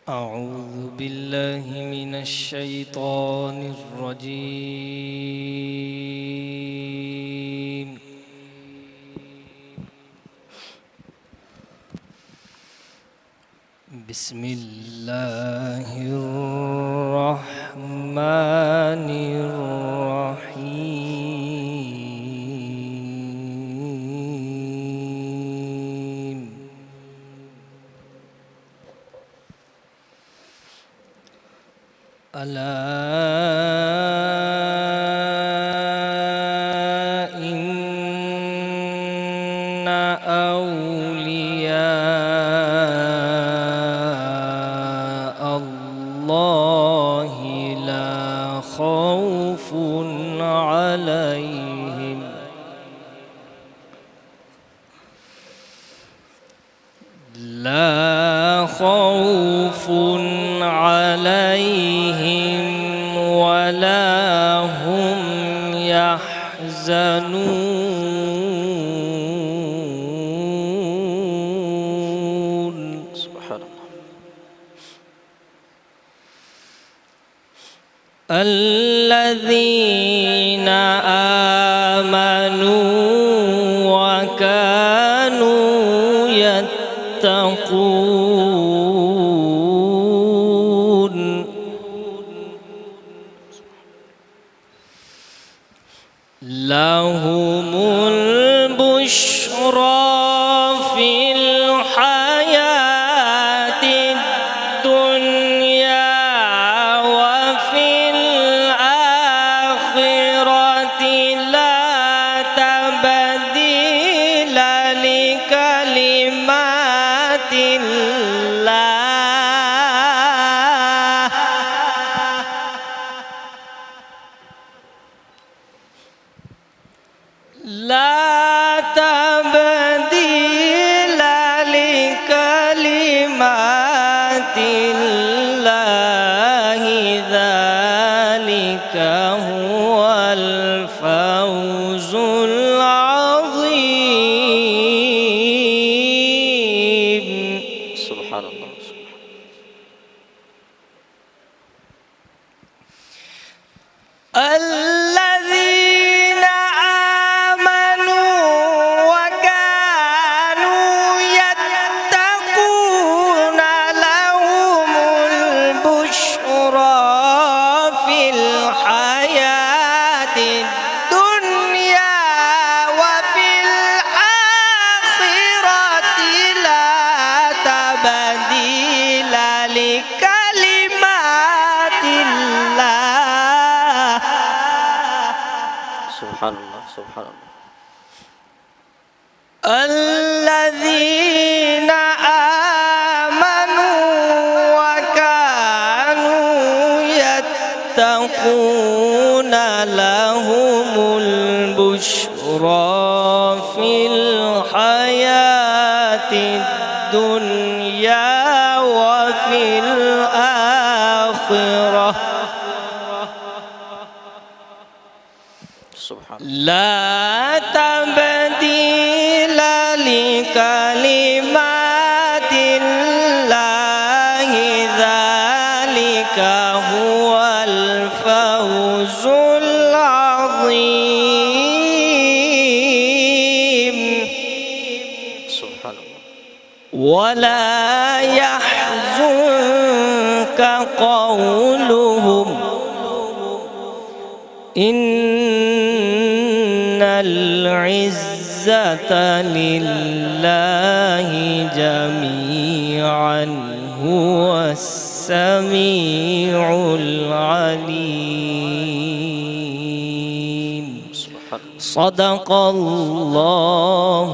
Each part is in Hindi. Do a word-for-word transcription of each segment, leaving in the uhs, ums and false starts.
أعوذ بالله من الشيطان الرجيم. بسم الله الرحمن الرحيم. ألا إن أولياء الله لا خوف عليهم لا خوف عليهم ولا هم يحزنون. سبحان الله. الذين آمنوا وكانوا يتقون لهم البشرى في الحياة الدنيا وفي الآخرة لا تبديل لكلمات الله لا تبديل لكلمات الله ذلك هو الفوز العظيم. سبحان الله. الذين آمنوا وكانوا يتقون لهم البشرى في الحياة الدنيا وفي الآخرة لا تبديل لكلمات الله. سبحان الله. سبحان الله. الذين آمنوا وكانوا يتقون لهم البشرى في الحياة الدنيا وفي الآخرة لا تبديل لكلمات الله ذلك هو الفوز العظيم. سبحان الله. ولا يحزنك قولهم إن العزة لله جميعا هو السميع العليم. صدق الله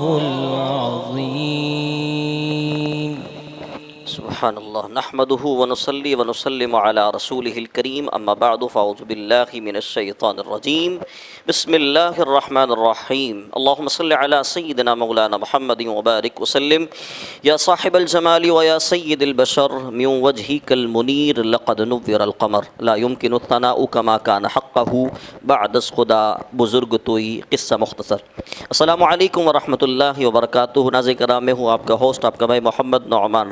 العظيم. سبحان الله. نحمده ونصلي ونسلم على رسوله الكريم أما بعد فأعوذ بالله من الشيطان الرجيم. بسم الله الرحمن الرحيم. اللهم صل على سيدنا مولانا محمد وبارك وسلم. يا صاحب الجمال ويا سيد البشر من وجهك المنير لقد نور القمر لا يمكن الثناء كما كان حقه بعد खुदा बुजुर्ग तोई किस्सा मुख्तसर। अस्सलामु अलैकुम वरहमतुल्लाहि वबरकातुहू। नाज़रीन कराम, मैं हूँ आपका होस्ट, आपका भाई मोहम्मद नौमान रज़ा मदनी।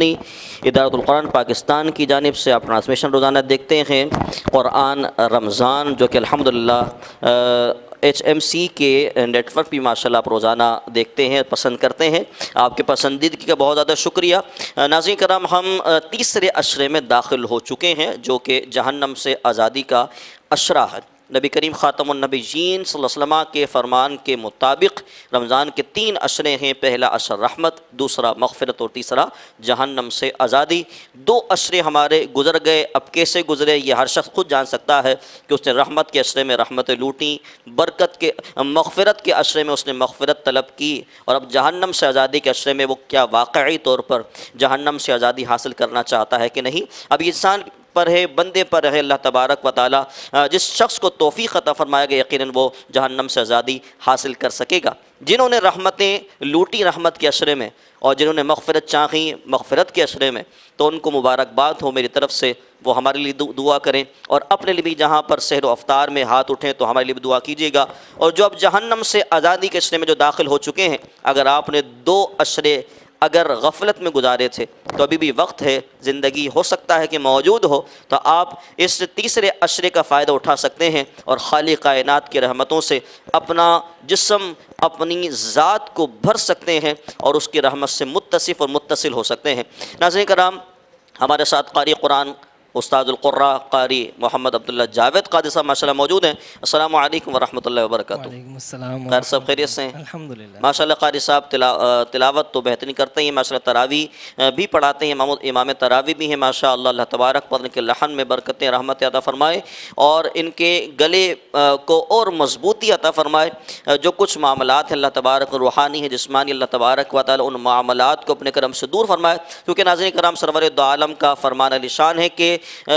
इस्लामी इदारतुल कुरान पाकिस्तान की जानिब से आप ट्रांसमिशन रोज़ाना देखते हैं। कुरान रमज़ान जो कि अल्हम्दुलिल्लाह एच एम सी के नेटवर्क भी माशाल्लाह आप रोज़ाना देखते हैं, पसंद करते हैं। आपके पसंदीदगी का बहुत ज़्यादा शुक्रिया। नाज़रीन कराम, हम तीसरे अशरे में दाखिल हो चुके हैं जो कि जहन्नम से आज़ादी का अशरा है। नबी करीम ख़ातमुन नबीय्यीन सल्लल्लाहु अलैहि वसल्लम के फ़रमान के मुताबिक रमज़ान के तीन अशरे हैं। पहला अशर रहमत, दूसरा मग़फ़िरत और तीसरा जहन्नम से आज़ादी। दो अशरे हमारे गुज़र गए, अब कैसे गुज़रे ये हर शख्स खुद जान सकता है कि उसने रहमत के अशरे में रहमतें लूटी, बरकत के मग़फ़िरत के अशरे में उसने मग़फ़िरत तलब की, और अब जहन्नम से आज़ादी के अशरे में वो क्या वाक़ई तौर पर जहन्नम से आज़ादी हासिल करना चाहता है कि नहीं। अब इंसान पर है, बंदे पर है। अल्लाह तबारक व तआला जिस शख्स को तौफ़ीक़ अता फ़रमाएगा यकीनन वो जहन्नम से आज़ादी हासिल कर सकेगा। जिन्होंने रहमतें लूटी रहमत के अशरे में और जिन्होंने मग़फ़िरत चाही मग़फ़िरत के अशरे में, तो उनको मुबारकबाद हो मेरी तरफ़ से। वो हमारे लिए दुआ करें और अपने लिए भी जहाँ पर सहर व अफ्तार में हाथ उठें तो हमारे लिए भी दुआ कीजिएगा। और जो अब जहन्नम से आज़ादी के अशरे में जो दाखिल हो चुके हैं, अगर आपने दो अशरे अगर गफ़लत में गुजारे थे तो अभी भी वक्त है, ज़िंदगी हो सकता है कि मौजूद हो, तो आप इस तीसरे अशरे का फ़ायदा उठा सकते हैं और खालिक़ कायनात की रहमतों से अपना जिस्म, अपनी ज़ात को भर सकते हैं और उसकी रहमत से मुत्तसिफ़ और मुत्तसिल हो सकते हैं। नाज़रीन कराम, हमारे साथ क़ारी कुरान उस्तादुल क़ुर्रा क़ारी मोहम्मद अब्दुल्ला जावेद क़ादी साहब माशाल्लाह मौजूद हैं। अस्सलामु अलैकुम व रहमतुल्लाहि व बरकातुहू। वालेकुम अस्सलाम। ख़ैर सब खैरियत से हैं? अल्हम्दुलिल्लाह। माशाल्लाह क़ारी साहब तिला, तिलावत तो बेहतरीन करते हैं माशाल्लाह, तरावी भी पढ़ाते हैं, इमाम इमाम तरावी भी हैं माशाल्लाह। अल्लाह तबारक व तआला के लहन में बरकतें रहमत अता फ़रमाए और इनके गले को और मजबूती अता फ़रमाए। जो कुछ मामलात हैं अल्लाह तबारक, रूहानी है जिस्मानी, अल्लाह तबारक व तआला उन मामलात को अपने करम से दूर फरमाए। क्योंकि नाज़रीन कराम, सरवर दो आलम का फरमान अलीशान है कि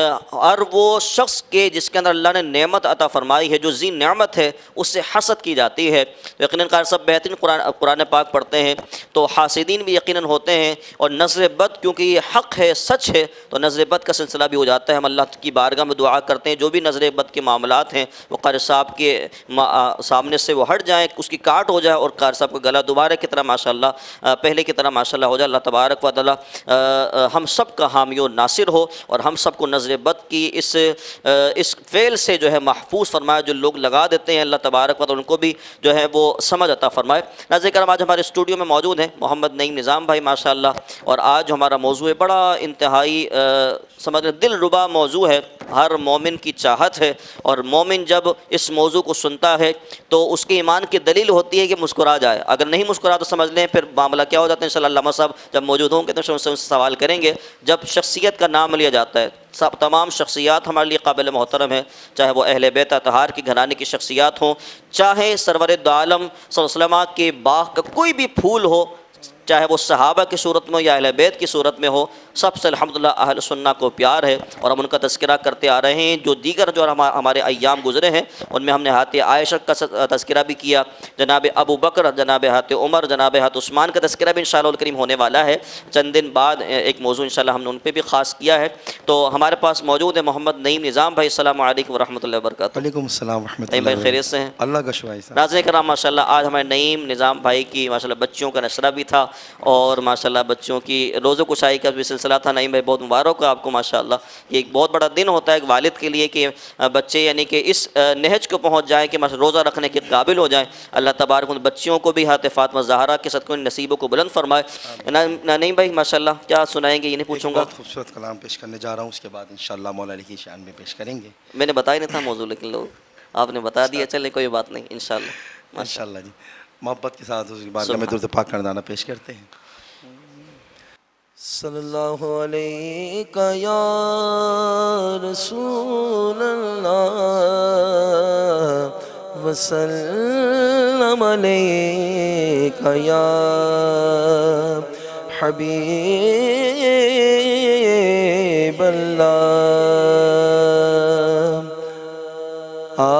हर वो शख्स के जिसके अंदर अल्लाह ने नेमत अता फ़रमाई है, जो जी नेमत है उससे हसद की जाती है। यकीनन कार सब बेहतरीन कुरान कुरान पाक पढ़ते हैं तो हासिदीन भी यकीनन होते हैं, और नज़र बद क्योंकि ये हक़ है, सच है, तो नज़र बद का सिलसिला भी हो जाता है। हम अल्लाह की बारगाह में दुआ करते हैं जो भी नज़र बद के मामलात हैं वो क़ारी साहब के सामने से वो हट जाएँ, उसकी काट हो जाए और क़ारी साहब का गला दोबारा की तरह माशाल्लाह पहले की तरह माशाल्लाह हो जाए। अल्लाह तबारक व तआला हम सब का हामी और नासिर हो और हम सबको नज़र बद की इस इस फ़ेल से जो है महफूज फरमाए। जो लोग लगा देते हैं अल्लाह तबारक व तआला उनको भी जो है वो समझ अता फ़रमाए। नाज़रीन कराम, आज हमारे स्टूडियो में मौजूद हैं मोहम्मद नईम निज़ाम भाई माशाल्लाह, और आज हमारा मौजू है बड़ा इंतहाई समझ दिल रुबा मौजू है। हर मोमिन की चाहत है और मोमिन जब इस मौजू को सुनता है तो उसके ईमान की दलील होती है कि मुस्कुरा जाए। अगर नहीं मुस्कुरा तो समझ लें फिर मामला क्या हो जाता है। इंशाअल्लाह अल्लामा साहब जब मौजूद होंगे तो उनसे सवाल करेंगे। जब शख्सियत का नाम लिया जाता है, सब तमाम शख्सियात हमारे लिए काबिल मोहतरम है, चाहे वो अहले बैत अतहार की घराने की शख्सियात हों, चाहे सरवर दो आलम सल्लल्लाहु अलैहि वसल्लम के बाग का कोई भी फूल हो, चाहे वो सहाबा की सूरत में हो या अहले बैत की सूरत में हो, सबसे अल्हम्दुलिल्लाह अहल सुन्ना को प्यार है और हम उनका तज़किरा करते आ रहे हैं। जो दीगर जो हमारे अय्याम गुजरे हैं उनमें हमने हाथ आयशा का तज़किरा भी किया, जनाब अबू बकर, जनाब हाथ उमर, जनाब हाथ उस्मान का तज़किरा भी इंशाअल्लाह करीम होने वाला है। चंद दिन बाद एक मौजू इंशाअल्लाह हमने उन पर भी ख़ास किया है। तो हमारे पास मौजूद है मोहम्मद नईम निज़ाम भाई। अस्सलामु अलैकुम व रहमतुल्लाहि व बरकातुहू। वालेकुम अस्सलाम व रहमतुल्लाहि भाई खैरियत से हैं? अल्लाह का शुक्र है। नाज़रीन कराम, माशाल्लाह आज हमारे नईम निज़ाम भाई की माशाल्लाह बच्चियों का नशरा भी था और माशाल्लाह बच्चों की रोज़ो कुशाई का भी सिलसिला था। नईम भाई बहुत मुबारक हो आपको माशाल्लाह। ये एक बहुत बड़ा दिन होता है एक वालिद के लिए कि बच्चे यानी कि इस नहज को पहुँच जाएँ कि माशा रोज़ा रखने के काबिल हो जाएँ। अल्लाह तबारक उन बच्चियों को भी हाथ फ़ातिमा ज़हरा के सदक़े नसीबों को बुलंद फरमाए। नईम भाई माशाल्लाह क्या सुनाएंगे ये नहीं पूछूंगा। बहुत खूबसूरत कलाम पेश करने जा रहा हूँ, उसके बाद इंशाअल्लाह मौला अली की शान में पेश करेंगे। मैंने बताया नहीं था मौजू, लेकिन लोग आपने बता दिया, चले कोई बात नहीं इंशाअल्लाह माशाअल्लाह जी। मोहब्बत के साथ उसके बाद में दुरूद पाक करदाना पेश करते हैं। सल्लल्लाहु अलैका या रसूल अल्लाह वसल्लम अलैका या हबीब अल्लाह। आ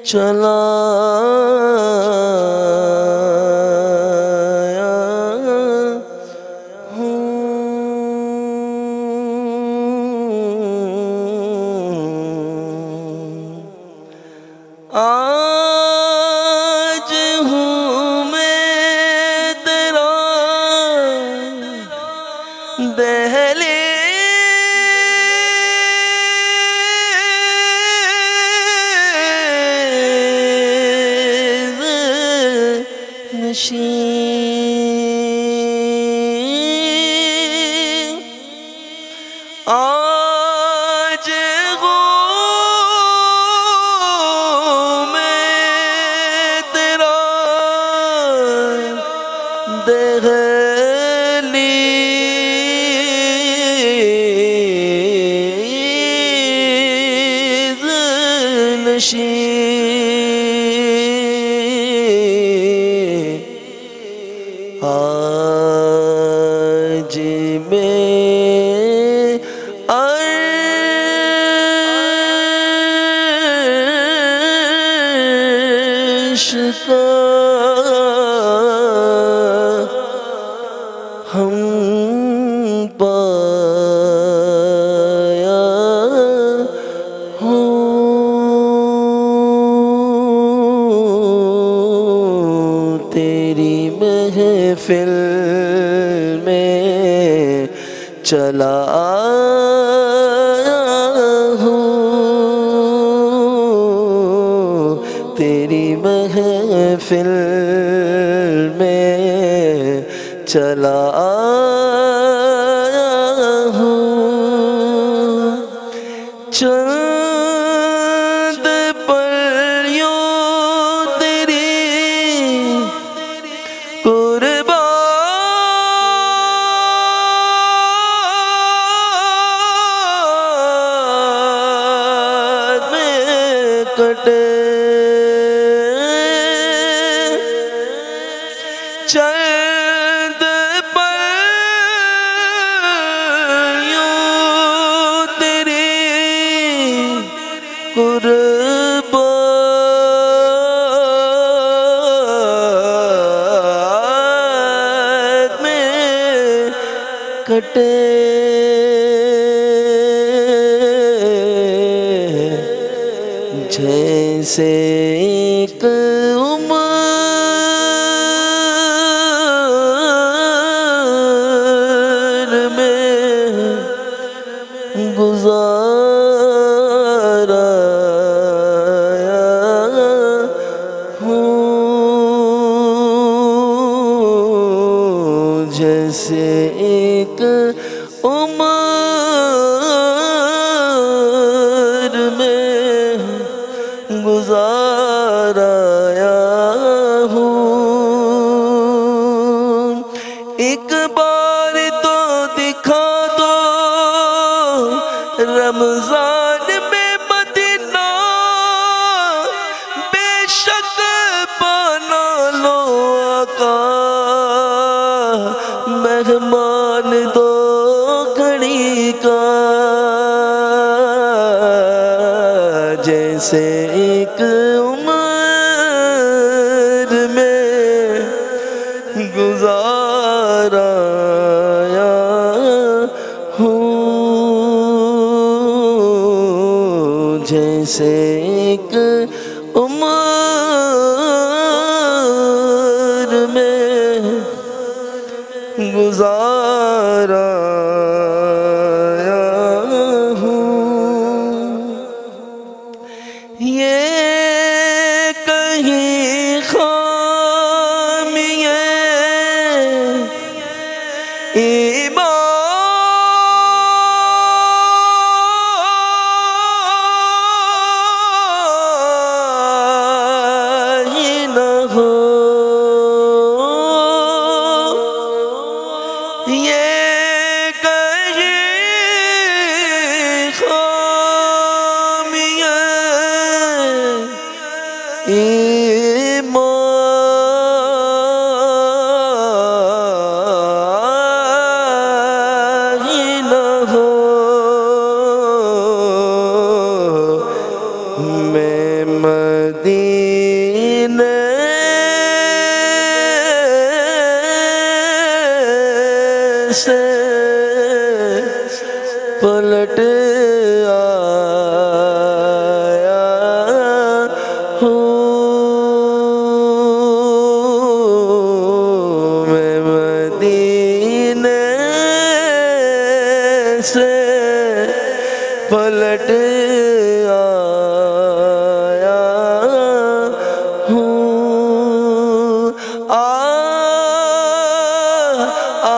चला आज हूँ मैं तेरा दहलीज़ नशीं। आज दहलीज़ नशीं। आज मैं अर्श का हम पाया हूँ। तेरी महफिल में चला आया हूँ। तेरी महफिल में चला आया हूँ। चंद पल यूं तेरी कुर्बान में कटे। चंद पल यूं तेरी कुर्बान में कटे। जैसे एक उम्र में गुज़ारा हूँ। जैसे एक उम्र में गुज़ाराया हूँ। एक बार तो दिखा दो रमज़ान में मदीना। बेशक बना लो आका मेहमान दो घड़ी का। जैसे एक उम्र में गुज़ाराया हूँ। जैसे एक उम्र में गुज़ाराया हूँ। ये कहीं खामियाँ ईमान आया हूँ, मैं मदीने से पलट आया हूँ। आ आ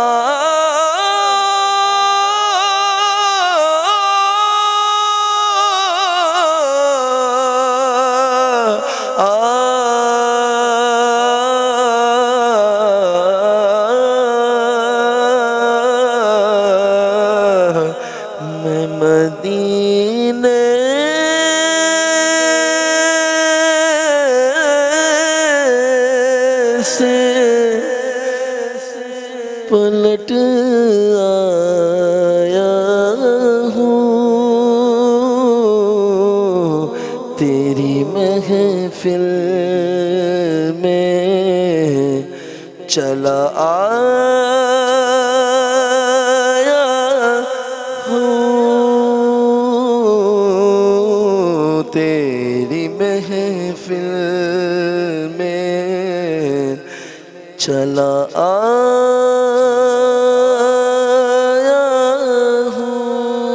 मैं मदीने से पलट आया हूँ, तेरी महफिल में चला आया हूँ, तेरी महफिल में चला आया हूँ।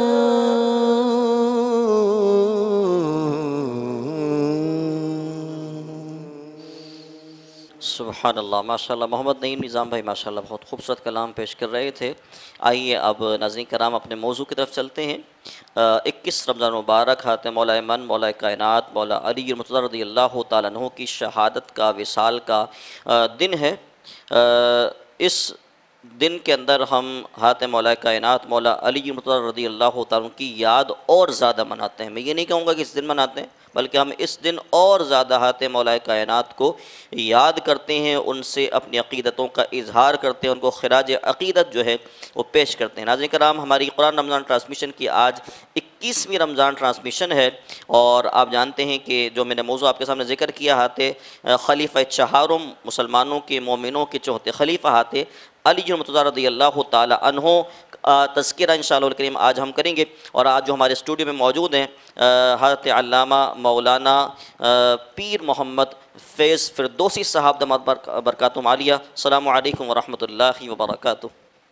सुभान अल्लाह, माशाल्लाह। मोहम्मद नईम निज़ाम भाई माशाल्लाह बहुत खूबसूरत कलाम पेश कर रहे थे। आइए अब नाज़रीन कराम अपने मौजू की तरफ चलते हैं। इक्कीस रमज़ान मुबारक हाते मौला मन मौला कायनात मौला अली मुर्तज़ा रज़ियल्लाहु तआला अन्हु की शहादत का विसाल का दिन है। इस दिन के अंदर हम हाते मौला कायनात मौला अली मुर्तज़ा रज़ियल्लाहु तआला अन्हु की याद और ज़्यादा मनाते हैं। मैं ये नहीं कहूँगा कि इस दिन मनाते हैं, बल्कि हम इस दिन और ज़्यादा हाते मौला कायनात को याद करते हैं, उनसे अपनी अक़ीदतों का इजहार करते हैं, उनको खिराज अक़ीदत जो है वो पेश करते हैं। नाज़रीन कराम, हमारी कुरान रमज़ान ट्रांसमिशन की आज इक्कीसवीं रमज़ान ट्रांसमिशन है और आप जानते हैं कि जो मैंने मौजू आपके सामने ज़िक्र किया हाते खलीफ़ा चहारुम मुसलमानों के मोमिनों के चौथे खलीफ़ा हाते अली मुर्तज़ा रज़ियल्लाहु तआला अन्हु तज़किरा इंशाअल्लाह करीम आज हम करेंगे। और आज जो हमारे स्टूडियो में मौजूद हैं हज़रत अल्लामा मौलाना पीर मोहम्मद फैज़ फ़िरदौसी साहब दमात बरकातुहुम आलिया। अस्सलामु अलैकुम व रहमतुल्लाहि व बरकातुहू।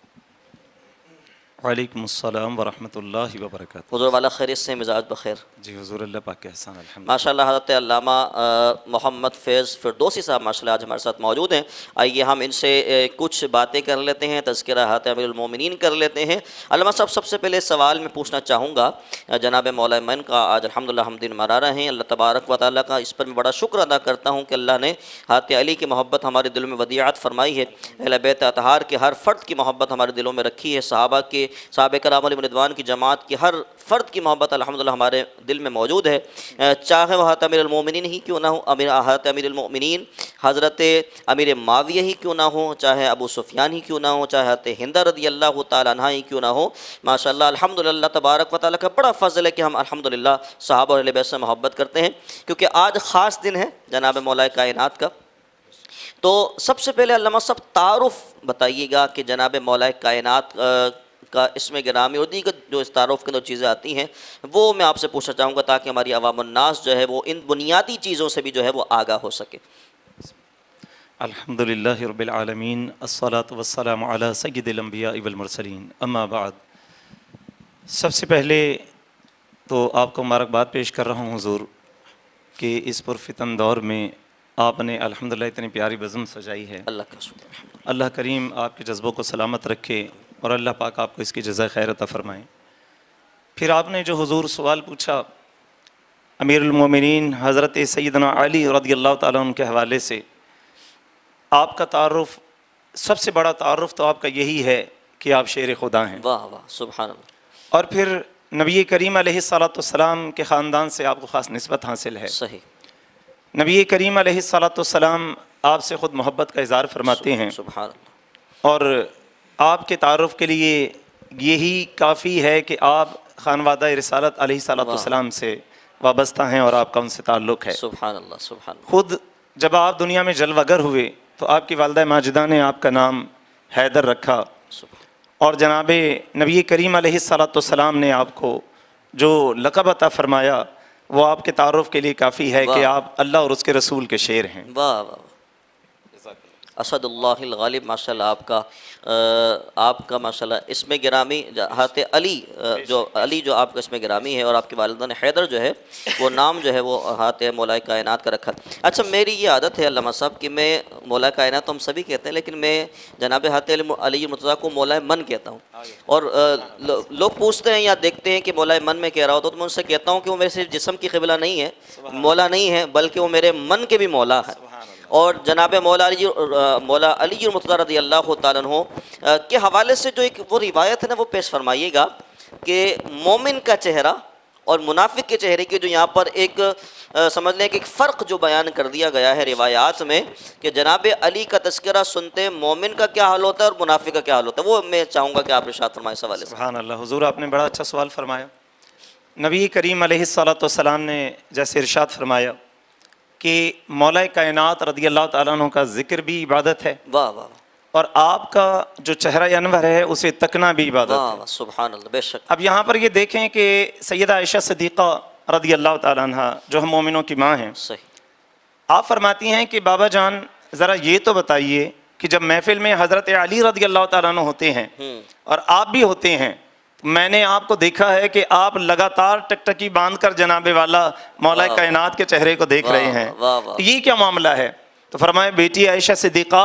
वालेकुम अस्सलाम व रहमतुल्लाहि व बरकातुहू। हुज़ूर वाला खैरियत से, मिजाज बखैर? जी हुज़ूर अल्लाह पाक के एहसान अल्हम्दुलिल्लाह। माशाल्लाह हज़रत अल्लामा मोहम्मद फैज़ फ़िरदौसी साहब माशाल्लाह आज हमारे साथ मौजूद हैं। आइए हम इनसे कुछ बातें कर लेते हैं, तज़किरा हाते अमीरुल मोमिनीन कर लेते हैं। अल्लामा साहब, सबसे पहले सवाल मैं पूछना चाहूँगा, जनाब मौला मन का आज अल्हम्दुलिल्लाह हम दिन मना रहे हैं। अल्लाह तबारक व तआला का इस पर मैं बड़ा शुक्र अदा करता हूँ कि अल्लाह ने हाते अली की मोहब्बत हमारे दिलों में वदियात फरमाई है। अहले बैत अतहार के हर फ़र्द की मोहब्बत हमारे दिलों में रखी है। सहाबा के सहाबा कराम रिदवान की जमात की हर फ़र्द की मोहब्बत अल्हम्दुलिल्लाह हमारे दिल में मौजूद है। चाहे वह अमीरुल मोमिनीन ही क्यों ना हो, अमीर आहत अमीरुल मोमिनीन हज़रत अमीर माविया ही क्यों ना हो, चाहे अबू सुफियान ही क्यों ना हो, चाहे हज़रत हिंदा रज़ियल्लाहु तआला अन्हा ही क्यों ना हो। माशाअल्लाह अल्हम्दुलिल्लाह तबारक व तआला का बड़ा फ़ज़ल है कि हम अल्हम्दुलिल्लाह सहाबा और अहले बैत से मोहब्बत करते हैं, क्योंकि आज ख़ास दिन है जनाब मौला कायनात का। तो सबसे पहले अल्लामा साहब तारुफ़ बताइएगा कि जनाब मौला कायनात का इसमें गिरामी और दीगर जो इस तारुफ़ के अंदर चीज़ें आती हैं वो मैं आपसे पूछना चाहूँगा, ताकि हमारी अवामुन्नास जो है वो इन बुनियादी चीज़ों से भी जो है वो आगाह हो सके। अल्हम्दुलिल्लाहि रब्बिल आलमीन, अस्सलातु वस्सलामु अला सय्यिदिल अंबिया वल मुरसलीन, अम्मा बाद। सबसे पहले तो आपको मुबारकबाद पेश कर रहा हूँ हुज़ूर कि इस पुरफ़ितन दौर में आपने अल्हम्दुलिल्लाह इतनी प्यारी बज़म सजाई है। अल्लाह का शुक्र। अल्लाह करीम आपके जज्बों को सलामत रखे और अल्लाह पाक आपको इसकी जज़ा खैर अता फ़रमाए। फिर आपने जो हुज़ूर सवाल पूछा अमीरुल मोमिनीन हज़रत सैयदना अली रज़ियल्लाहु तआला अन्हु के हवाले से, आपका तारुफ़, सबसे बड़ा तारुफ़ तो आपका यही है कि आप शेर खुदा हैं। वाह वाह, सुभान अल्लाह। और फिर नबी करीम अलैहिस्सलातु वस्सलाम के ख़ानदान से आपको ख़ास निस्बत हासिल है। सही। नबी करीम अलैहिस्सलातु वस्सलाम आपसे ख़ुद मोहब्बत का इज़हार फरमाते हैं सुभान अल्लाह। और आपके तारुफ़ के लिए यही काफ़ी है कि आप खानवादा रिसालत अलैहिस्सलातु वस्सलाम से वाबस्ता हैं और आपका उनसे ताल्लुक़ है। सुभान अल्लाह, सुभान अल्लाह। ख़ुद जब आप दुनिया में जलवगर हुए तो आपकी वालिदा माजिदा ने आपका नाम हैदर रखा और जनाब नबी करीम अलैहिस्सलातु वस्सलाम ने आपको जो लक़ब अता फरमाया वो आपके तारुफ़ के लिए काफ़ी है कि आप अल्लाह और उसके रसूल के शेर हैं। वाह वाह। असदुल्लाहिल गालिब, माशाल्लाह आपका आ, आपका माशाल्लाह इसमें गिरामी हाथ अली, जो अली जो आपका इसमें गिरामी है, और आपके वालिदैन हैदर जो है वो नाम जो है वो हाथ मौलाए कायनात का रखा। अच्छा, मेरी ये आदत है अल्लामा साहब कि मैं मौलाए कायनात तो हम सभी कहते हैं, लेकिन मैं जनाब हाथ अली मुर्तज़ा को मौलाए मन कहता हूँ। और लो, लोग पूछते हैं या देखते हैं कि मौलाए मन में कह रहा हो, तो मैं उनसे कहता हूँ कि वो मेरे सिर्फ जिस्म की क़िबला नहीं है, मौला नहीं है, बल्कि वो मेरे मन के भी मौला है। और जनाब मौला अली मौला अली मुर्तज़ा रज़ी अल्लाह तआला अन्हु के हवाले से जो एक वो रिवायत है ना, वो पेश फरमाइएगा कि मोमिन का चेहरा और मुनाफिक के चेहरे की जो यहाँ पर एक आ, समझ लें कि एक फ़र्क जो बयान कर दिया गया है रिवायात में, कि जनाब अली का तज़किरा सुनते मोमिन का क्या हाल होता है और मुनाफिक का क्या हाल होता है, वो मैं चाहूँगा कि आप इरशाद फरमाएं इस हवाले से। सुभान अल्लाह। हुज़ूर आपने बड़ा अच्छा सवाल फरमाया। नबी करीम अलैहिस्सलातु वस्सलाम ने जैसे इरशाद फरमाया कि मौला कायनात रज़ी अल्लाह तआला अन्हु का ज़िक्र भी इबादत है, वाह वाह, और आपका जो चेहरा अनवर है उसे तकना भी इबादत है। सुभान अल्लाह, बेशक। अब यहाँ पर ये देखें कि सैयदा आयशा सिद्दीक़ा रज़ी अल्लाह तआला अन्हा जो हम मोमिनों की माँ हैं, सही, आप फरमाती हैं कि बाबा जान ज़रा ये तो बताइए कि जब महफिल में हज़रत अली रज़ी अल्लाह तआला अन्हु होते हैं और आप भी होते हैं, मैंने आपको देखा है कि आप लगातार टकटकी बांध कर जनाबे वाला मौला कायनात के चेहरे को देख रहे हैं, तो ये क्या मामला है? तो फरमाए, बेटी आयशा सिद्दीक़ा,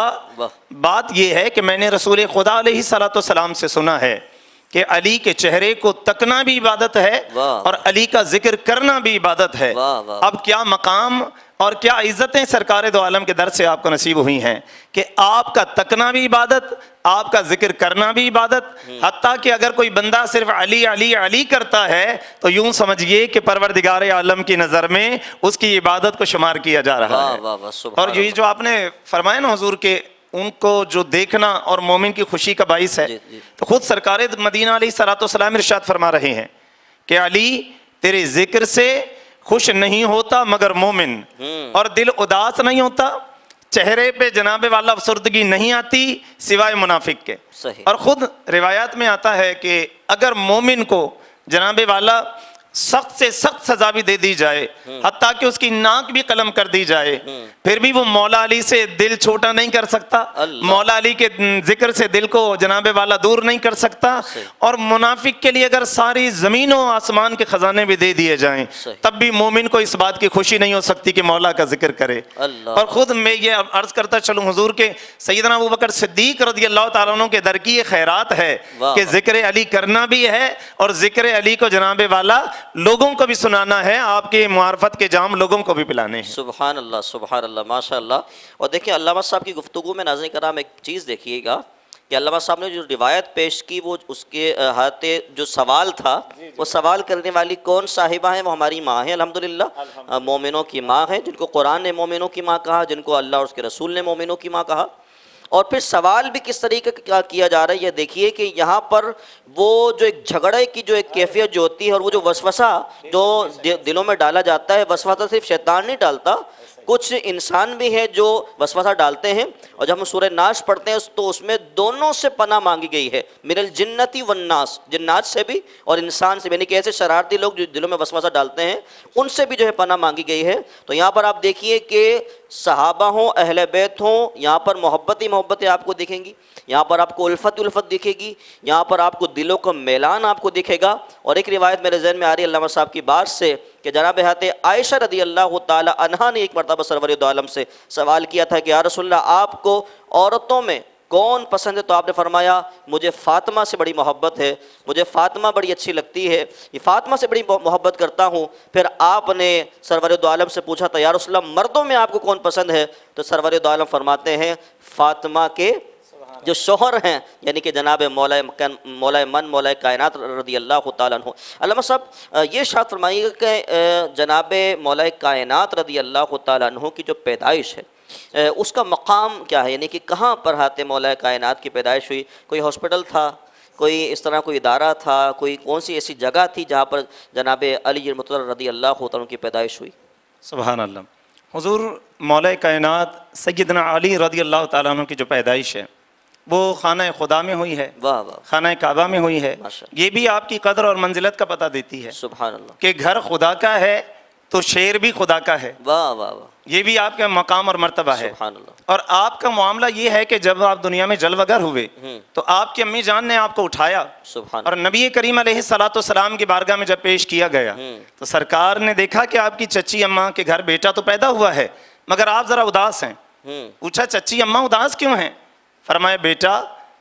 बात यह है कि मैंने रसूल खुदा अलैहिस्सलातु वस्सलाम से सुना है कि अली के चेहरे को तकना भी इबादत है और अली का जिक्र करना भी इबादत है। अब क्या मकाम और क्या इज़्ज़तें सरकार दो आलम के दर से आपको नसीब हुई हैं कि आपका तकना भी इबादत, आपका जिक्र करना भी इबादत, हत्ता कि अगर कोई बंदा सिर्फ अली अली अली करता है तो यूं समझिए कि परवरदिगार आलम की नज़र में उसकी इबादत को शुमार किया जा रहा है। और ये जो आपने फरमाया ना हुजूर के उनको जो देखना और मोमिन की खुशी का बाइस है, तो खुद सरकार मदीना अलैहिस्सलातु वस्सलाम इरशाद फरमा रहे हैं कि अली तेरे जिक्र से खुश नहीं होता मगर मोमिन, और दिल उदास नहीं होता, चेहरे पे जनाबे वाला अफसरदगी नहीं आती सिवाय मुनाफिक के। सही। और खुद रिवायात में आता है कि अगर मोमिन को जनाबे वाला सख्त से सख्त सजा भी दे दी जाए, हत्ता कि उसकी नाक भी कलम कर दी जाए, फिर भी वो मौला अली से दिल छोटा नहीं कर सकता, मौला अली के जिक्र से दिल को जनाबे वाला दूर नहीं कर सकता। और मुनाफिक के लिए अगर सारी ज़मीन और आसमान के ख़जाने भी दे दिए जाएं, तब भी मोमिन को इस बात की खुशी नहीं हो सकती कि मौला का जिक्र करे। और ख़ुद मैं ये अर्ज़ करता चलूँ हुजूर के सैयदना अबू बकर सिद्दीक़ रज़ी अल्लाह तआला अन्हु के दर की ये खैरात है कि जिक्र अली करना भी है और जिक्र अली को जनाबे वाला लोगों को भी सुनाना है, आपके मुआरफत के जाम लोगों को भी पिलाने हैं। सुभान अल्लाह, सुभान अल्लाह, माशाअल्लाह। और देखिए अल्लामा साहब की गुफ्तगू में नाज़रीन कराम एक चीज़ देखिएगा कि अल्लामा साहब ने जो रिवायत पेश की, वो उसके हाथे जो सवाल था, वो सवाल करने वाली कौन साहिबा है? वो हमारी माँ है अल्हम्दुलिल्लाह, मोमिनों की माँ है, जिनको कुरान ने मोमिनों की माँ कहा, जिनको अल्लाह और उसके रसूल ने मोमिनों की माँ कहा। और फिर सवाल भी किस तरीके का किया जा रहा है, ये देखिए कि यहाँ पर वो जो एक झगड़े की जो एक कैफियत जो होती है और वो जो वसवसा जो दिलों में डाला जाता है, वसवसा सिर्फ शैतान नहीं डालता, कुछ इंसान भी हैं जो वसवसा डालते हैं। और जब हम सूरह नास पढ़ते हैं तो उसमें दोनों से पनाह मांगी गई है, मिनल जिन्नती वन्नास, जिन्नात से भी और इंसान से भी, यानी कि ऐसे शरारती लोग जो दिलों में वसवसा डालते हैं उनसे भी जो है पनाह मांगी गई है। तो यहाँ पर आप देखिए कि सहाबा हों, अहले बैत हों, यहाँ पर मोहब्बत ही मोहब्बतें आपको दिखेंगी, यहाँ पर आपको उल्फत उल्फत दिखेगी, यहाँ पर आपको दिलों का मैलान आपको दिखेगा। और एक रिवायत मेरे जहन में आ रही है अल्लामा साहब की बात से कि जनाब हाते आयशा रदी अल्लाह ताला अन्हा ने एक मरतबा सरवर दो आलम से सवाल किया था कि या रसूलल्लाह आपको औरतों में कौन पसंद है? तो आपने फरमाया मुझे फ़ातिमा से बड़ी मोहब्बत है, मुझे फ़ातिमा बड़ी अच्छी लगती है, ये फ़ातिमा से बड़ी मोहब्बत करता हूँ। फिर आपने सरवर दो आलम से पूछा था या रसूलल्लाह मर्दों में आपको कौन पसंद है? तो सरवर दो आलम फरमाते हैं फ़ातिमा के जो शोहर हैं, यानी कि जनाब मौलाए मौलाए मन मौलाए कायनात रज़ी अल्लाह तआला अन्हु। अल्लामा साहब ये शायद फरमाइएगा कि जनाब मौलाए कायनात रज़ी अल्लाह तआला अन्हु की जो पैदाइश है उसका मकाम क्या है, यानी कि कहाँ पर हाते मौलाए कायनात की पैदाइश हुई? कोई हॉस्पिटल था, कोई इस तरह कोई इदारा था, कोई कौन सी ऐसी जगह थी जहाँ पर जनाब अली मुर्तज़ा रज़ी अल्लाह तआला अन्हु की पैदाइश हुई? सुभान अल्लाह। हुज़ूर मौलाए कायनात सैयदना अली रज़ी अल्लाह तआला अन्हु की जो पैदाइश है वो खाना खुदा में हुई है, वाह वाह, खाना काबा में हुई है। माशाअल्लाह। ये भी आपकी कदर और मंजिलत का पता देती है सुभान अल्लाह, कि घर खुदा का है तो शेर भी खुदा का है। वाह वाह वाह, ये भी आपका मकाम और मर्तबा है। सुभान अल्लाह। और आपका मामला ये है कि जब आप दुनिया में जलवगर हुए तो आपकी अम्मी जान ने आपको उठाया सुभान और नबी करीम अलैहिस्सलातु सलाम की बारगाह में जब पेश किया गया तो सरकार ने देखा कि आपकी चच्ची अम्मा के घर बेटा तो पैदा हुआ है मगर आप जरा उदास हैं। पूछा चच्ची अम्मा उदास क्यों हैं? फरमाया बेटा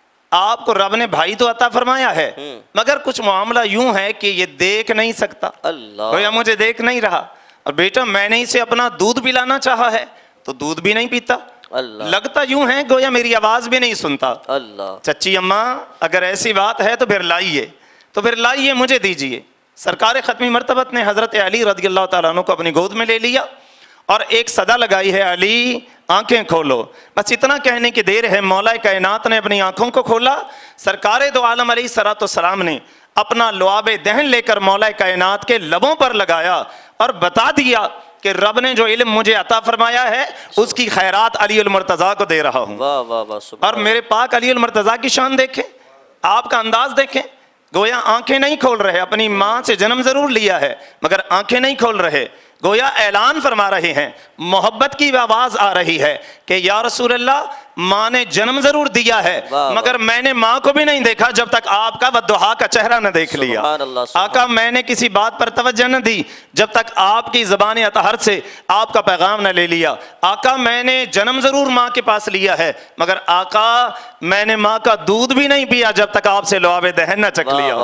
आपको रब ने भाई तो अता फरमाया है मगर कुछ मामला यूं है कि ये देख नहीं सकता, अल्लाह, गोया मुझे देख नहीं रहा। और बेटा मैंने इसे अपना दूध पिलाना चाहा है तो दूध भी नहीं पीता, अल्लाह, लगता यूं है गोया मेरी आवाज भी नहीं सुनता। अल्लाह, चच्ची अम्मा अगर ऐसी बात है तो फिर लाइए, तो फिर लाइए मुझे दीजिए। सरकार ख़त्मी मर्तबत ने हज़रत अली रज़ियल्लाहु ताला अन्हु को अपनी गोद में ले लिया और एक सदा लगाई है, अली आंखें खोलो। बस इतना कहने की देर है, मौला कायनात ने अपनी आंखों को खोला। सरकार दो आलम अलैहिस्सलातु वस्सलाम ने अपना लुआबे दहन लेकर मौला कायनात के लबों पर लगाया और बता दिया कि रब ने जो इल्म मुझे अता फरमाया है उसकी खैरात अली अल मुर्तज़ा को दे रहा हूँ। वाह वाह वाह, सुभान और मेरे पाक अली अल मुर्तज़ा की शान देखें, आपका अंदाज देखें, गोया आंखें नहीं खोल रहे, अपनी माँ से जन्म जरूर लिया है मगर आंखें नहीं खोल रहे, गोया ऐलान फरमा रहे हैं, मोहब्बत की आवाज आ रही है कि या रसूल अल्लाह माँ ने जन्म जरूर दिया है मगर मैंने माँ को भी नहीं देखा जब तक आपका वद्दुहा का चेहरा न देख लिया। आका मैंने किसी बात पर तवज्जो न दी जब तक आपकी ज़बान अतहर से आपका पैगाम न ले लिया। आका मैंने जन्म जरूर माँ के पास लिया है मगर आका मैंने माँ का दूध भी नहीं पिया जब तक आपसे लुआबे दहन न चख लिया।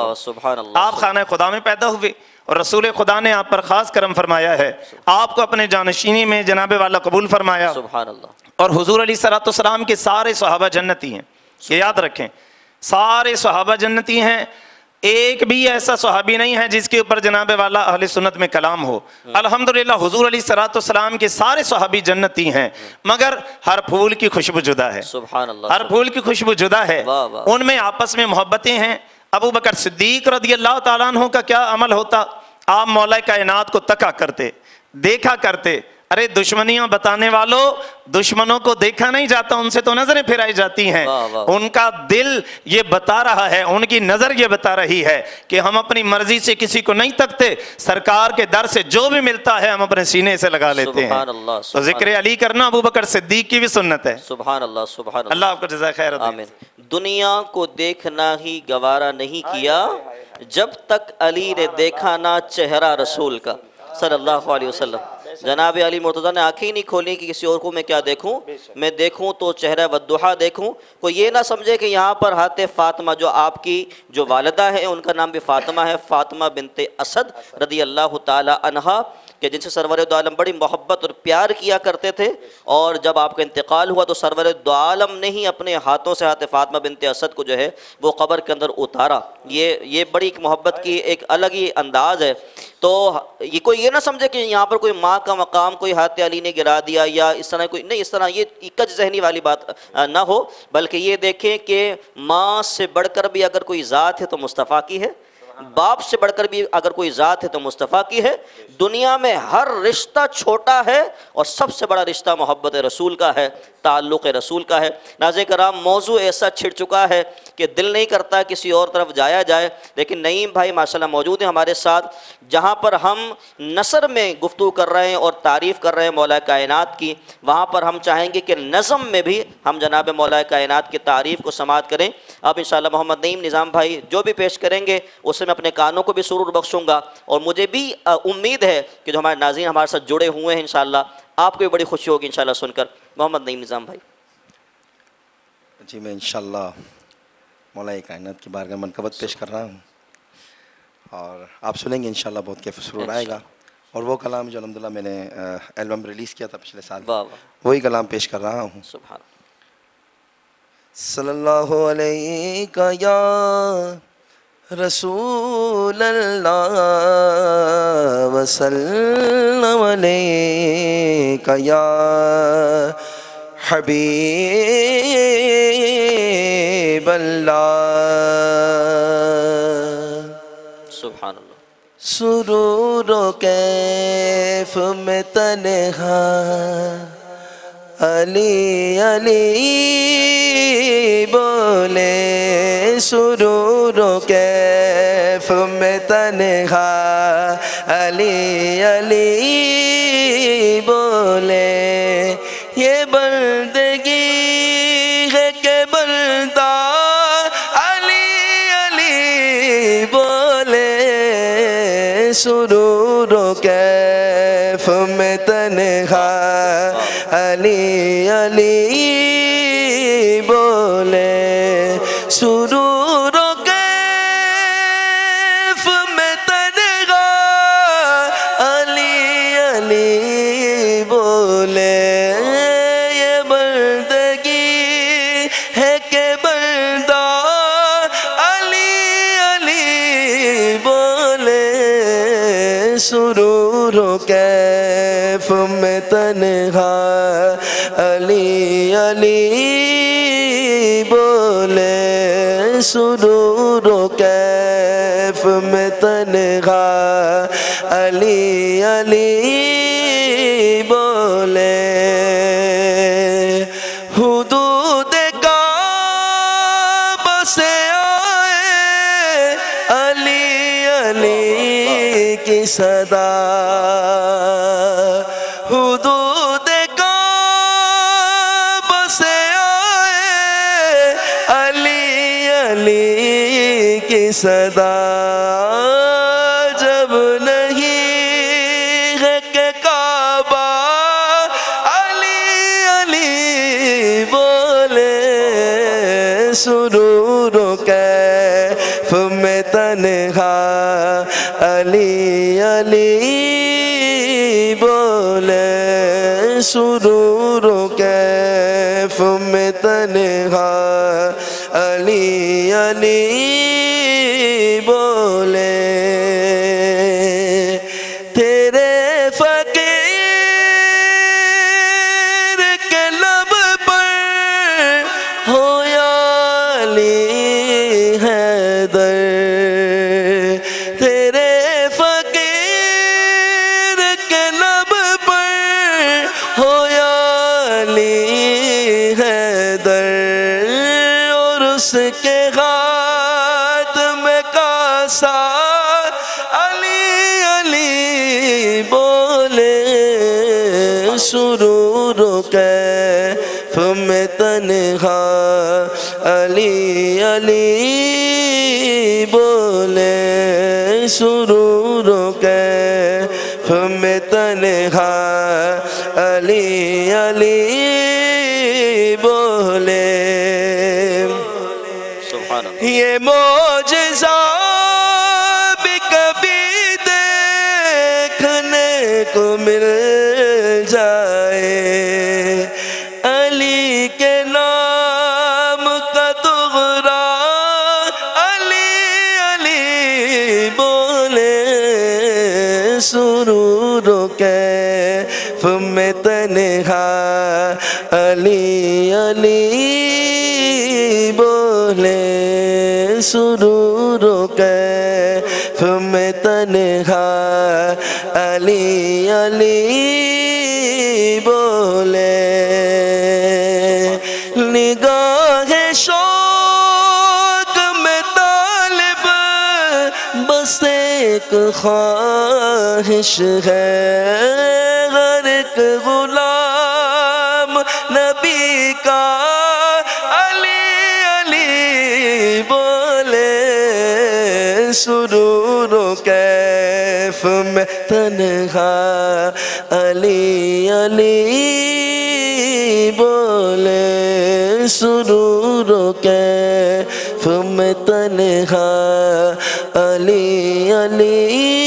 आप खाना खुदा में पैदा हुए और रसूल खुदा ने आप पर खास करम फरमाया है, आपको अपने जानशीनी में जनाबे वाला कबूल फरमाया। सुभान अल्लाह। और हुजूर अलैहिस्सलातु वस्सलाम के सारे सहाबा जन्नती हैं, ये याद रखें, सारे सहाबा जन्नती हैं। एक भी ऐसा सहाबी नहीं है जिसके ऊपर जनाबे वाला अहले सुन्नत में कलाम हो। अल्हम्दुलिल्लाह हुजूर अलैहिस्सलातु वस्सलाम के सारे सहाबी जन्नती हैं मगर हर फूल की खुशबू जुदा है। सुभान अल्लाह, हर फूल की खुशबू जुदा है, उनमें आपस में मोहब्बतें हैं। अबू बकर सिद्दीक रज़ियल्लाहु ताला अन्हु का क्या अमल होता, आप मौला कायनात को तका करते, देखा करते। अरे दुश्मनियां बताने वालों, दुश्मनों को देखा नहीं जाता, उनसे तो नजरें फिराई जाती हैं। उनका दिल ये बता रहा है, उनकी नजर ये बता रही है कि हम अपनी मर्जी से किसी को नहीं तकते, सरकार के दर से जो भी मिलता है हम अपने सीने से लगा लेते हैं। तो जिक्र अली करना अबू बकर सिद्दीक की भी सुन्नत है। सुभान अल्लाह, सुभान अल्लाह। अल्लाह आपको जज़ा खैर दे। आमीन। दुनिया को देखना ही गवारा नहीं किया जब तक अली ने देखा ना चेहरा रसूल का सल्लल्लाहु अलैहि वसल्लम। जनाब अली मुर्तज़ा ने आंखें ही नहीं खोली कि किसी और को मैं क्या देखूं, मैं देखूं तो चेहरा वद्दुहा देखूं। कोई ये ना समझे कि यहाँ पर हाते फातिमा, जो आपकी जो वालिदा है उनका नाम भी फातिमा है, फातिमा बिनते असद रदी अल्लाह ताला अन्हा, कि जिनसे सरवर दो आलम बड़ी मोहब्बत और प्यार किया करते थे। और जब आपका इंतकाल हुआ तो सरवर दो आलम ने ही अपने हाथों से हाथ फातिमा बिनते असद को जो है वो कब्र के अंदर उतारा। ये ये बड़ी मोहब्बत की एक अलग ही अंदाज है। तो ये कोई ये ना समझे कि यहाँ पर कोई माँ का मकाम कोई हाथ अली ने गिरा दिया या इस तरह, कोई नहीं, इस तरह ये कच जहनी वाली बात ना हो, बल्कि ये देखें कि माँ से बढ़कर भी अगर कोई ज़ात है तो मुस्तफ़ा की है, बाप से बढ़कर भी अगर कोई ज़ात है तो मुस्तफ़ा की है। दुनिया में हर रिश्ता छोटा है और सबसे बड़ा रिश्ता मोहब्बत रसूल का है, ताल्लुक़ रसूल का है। नाज़े कराम, मौजू ऐसा छिड़ चुका है कि दिल नहीं करता किसी और तरफ जाया जाए, लेकिन नईम भाई माशाल्लाह मौजूद हैं हमारे साथ, जहाँ पर हम नसर में गुफ्तगू कर रहे हैं और तारीफ़ कर रहे हैं मौला कायनात की, वहाँ पर हम चाहेंगे कि नज़म में भी हम जनाब मौला कायनात की तारीफ़ को समाअत करें। अब इंशाअल्लाह मोहम्मद नईम निज़ाम भाई जो भी पेश करेंगे उससे मैं अपने कानों को भी सुरूर बख्शूँगा और मुझे भी उम्मीद है कि जो हमारे नाज़रीन हमारे साथ जुड़े हुए हैं इंशाअल्लाह आपको भी बड़ी खुशी होगी इंशाअल्लाह सुनकर। मोहम्मद नईम निज़ाम भाई। जी मैं इंशाअल्लाह मौला कायनात की बारगाह मनकबत पेश कर रहा हूँ और आप सुनेंगे इंशाअल्लाह, बहुत कैफ सुरूर आएगा। और वो कलाम जो अल्हम्दुलिल्लाह मैंने एल्बम रिलीज़ किया था पिछले साल, वही कलाम पेश कर रहा हूँ। सुभान सल्लल्लाहु अलैका या रसूल अल्लाह वसल्लम अलैका या हबीब अल्लाह। सुभान अल्लाह। सुरूर कैफ में तन्हा अली अली बोले सुरूर कैफ में तन्हा अली अली बोले ये बंदगी है के बंदा अली अली बोले सुरूर कैफ में तन्हा अली अली बोले सुरूर कैफ में तन्हा अली अली बोले ये बंदगी है के बंदा अली अली बोले सुरूर कैफ में तन्हा अली अली बोले सुरूर कैफ में तन्हा अली अली बोले हुदूद काबा से आए अली अली की सदा हुदूद काबा से आए अली अली की सदा जब नहीं है के काबा अली अली बोले सुरूर कैफ में तन्हा अली अली बोले सुरूर कैफ में तन्हा अली अली बोले तेरे फकीर के लब पर हो या अली हैदर तेरे फकीर के लब पर हो या अली हैदर और उसके हाथ में कासा अली अली बोले सुरूर कैफ में तन्हा अली अली बोले सुरूर कैफ में तन्हा अली अली बोले ये मौजज़ा भी कभी देखने को मिल जाए अली के नाम का तुगरा अली अली बोले सुरूर कैफ में तन्हा अली अली बोले सुरूर कैफ में तन्हा अली अली बोले निगाह शौक में तालिब बस एक ख्वाहिश है हर एक गुलाम नबी का अली अली बोले सुरूर कैफ में तन्हा अली अली बोले सुरूर कैफ में तन्हा अली अली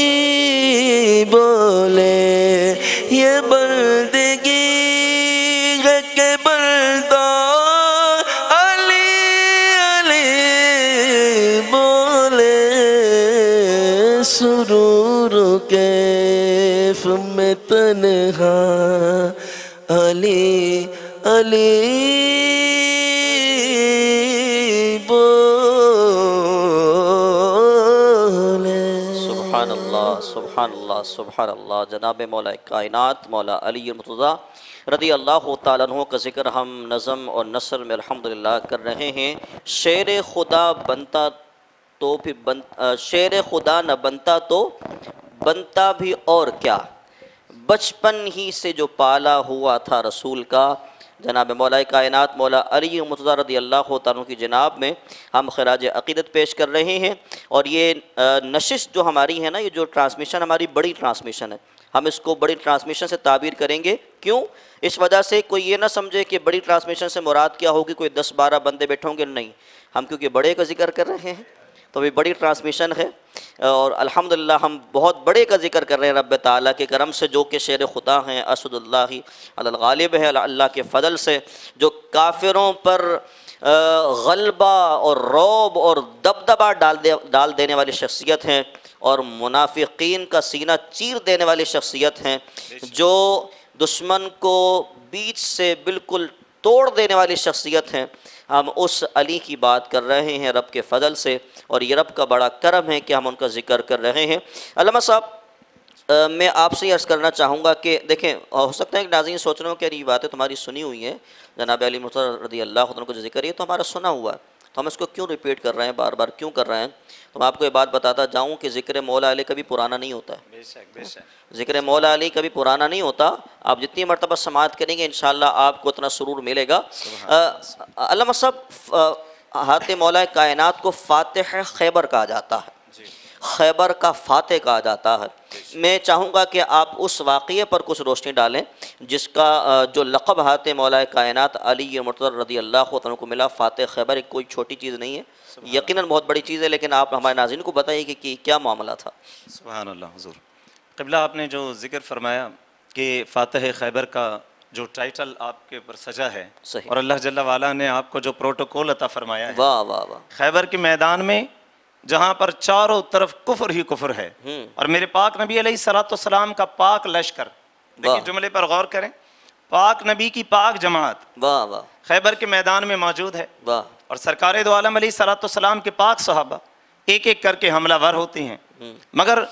बोले ये बंदगी है के बंदा अली अली बोले सुरूर कैफ में तन्हा अली अली बोले सुभान अल्लाह सुभान सुबहानल्लाह सुबहानल्लाह। जनाब मौला कायनात मौला अली मुर्तज़ा रदी अल्लाह तआला अन्हु का ज़िक्र हम नज़म और नसर में अल्हम्दुलिल्लाह कर रहे हैं। शेर खुदा बनता तो फिर बन शेर खुदा न बनता तो बनता भी और क्या, बचपन ही से जो पाला हुआ था रसूल का। जनाब मौला कायनात मौला अली मुर्तज़ा रदी अल्लाह तआला की जनाब में हम खराज अक़ीदत पेश कर रहे हैं। और ये नशिश जो हमारी है ना, ये जो ट्रांसमिशन हमारी बड़ी ट्रांसमिशन है, हम इसको बड़ी ट्रांसमिशन से ताबीर करेंगे। क्यों? इस वजह से कोई ये ना समझे कि बड़ी ट्रांसमिशन से मुराद क्या होगी, कोई दस बारह बंदे बैठोंगे, नहीं। हम क्योंकि बड़े का जिक्र कर रहे हैं तो भी बड़ी ट्रांसमिशन है। और अल्हम्दुलिल्लाह हम बहुत बड़े का जिक्र कर रहे हैं रब ताला के करम से, जो कि शेर खुदा हैं, असदुल्लाहि अलल गालिब है, अल्लाह के फ़ज़ल से जो काफिरों पर गलबा और रौब और दबदबा डाल दे डाल देने वाली शख्सियत हैं और मुनाफिकीन का सीना चीर देने वाली शख्सियत हैं, जो दुश्मन को बीच से बिल्कुल तोड़ देने वाली शख्सियत हैं। हम उस अली की बात कर रहे हैं रब के फ़ज़ल से, और ये रब का बड़ा करम है कि हम उनका ज़िक्र कर रहे हैं। अल्लामा साहब, मैं आपसे ये अर्ज़ करना चाहूँगा कि देखें, हो सकता है कि नाज़रीन सोच रहे हो कि यार ये बातें तुम्हारी सुनी हुई हैं, जनाब अली मुर्तज़ा रज़ी अल्लाह अन्हु का जो ज़िक्र है तो हमारा सुना हुआ है, तो हम इसको क्यों रिपीट कर रहे हैं, बार बार क्यों कर रहे हैं। तो मैं आपको ये बात बताता जाऊँ कि ज़िक्र मौला अली कभी पुराना नहीं होता है। बेशक बेशक ज़िक्र मौला अली कभी पुराना नहीं होता। आप जितनी मरतबा समाअत करेंगे इंशाअल्लाह आपको उतना सुरूर मिलेगा। अल्लामा साहब, हाथ मौला कायनात को फ़ातिह खैबर कहा जाता है, खैबर का फ़ातिह कहा जाता है। मैं चाहूँगा कि आप उस वाक़ये पर कुछ रोशनी डालें जिसका जो लक़ब हाथ मौला कायनात अली मुर्तज़ा रज़ी अल्लाह अन्हु को मिला। फ़ातिह खैबर एक कोई छोटी चीज़ नहीं है, यकीनन बहुत बड़ी चीज़ है, लेकिन आप हमारे नाज़रीन को बताइए कि, कि क्या मामला था। सुभान अल्लाह। हुज़ूर क़िबला, आपने जो ज़िक्र फरमाया कि फ़ातिह खैबर का जो टाइटल आपके ऊपर सजा है, और अल्लाह जल्ला वाला ने आपको जो प्रोटोकॉल अता फरमाया है, वाह वाह वाह, खैबर के मैदान में जहाँ पर चारों तरफ कुफ्र ही कुफ्र है, और मेरे पाक नबी अलैहिस्सलातु वस्सलाम का पाक लश्कर, देखिए जुमले पर गौर करें, पाक नबी की पाक जमात वाह वाह खैबर के मैदान में मौजूद है, वाह, और सरकार दो आलम अलैहिस्सलातु वस्सलाम के पाक सहाबा एक एक करके हमलावर होते हैं। मगर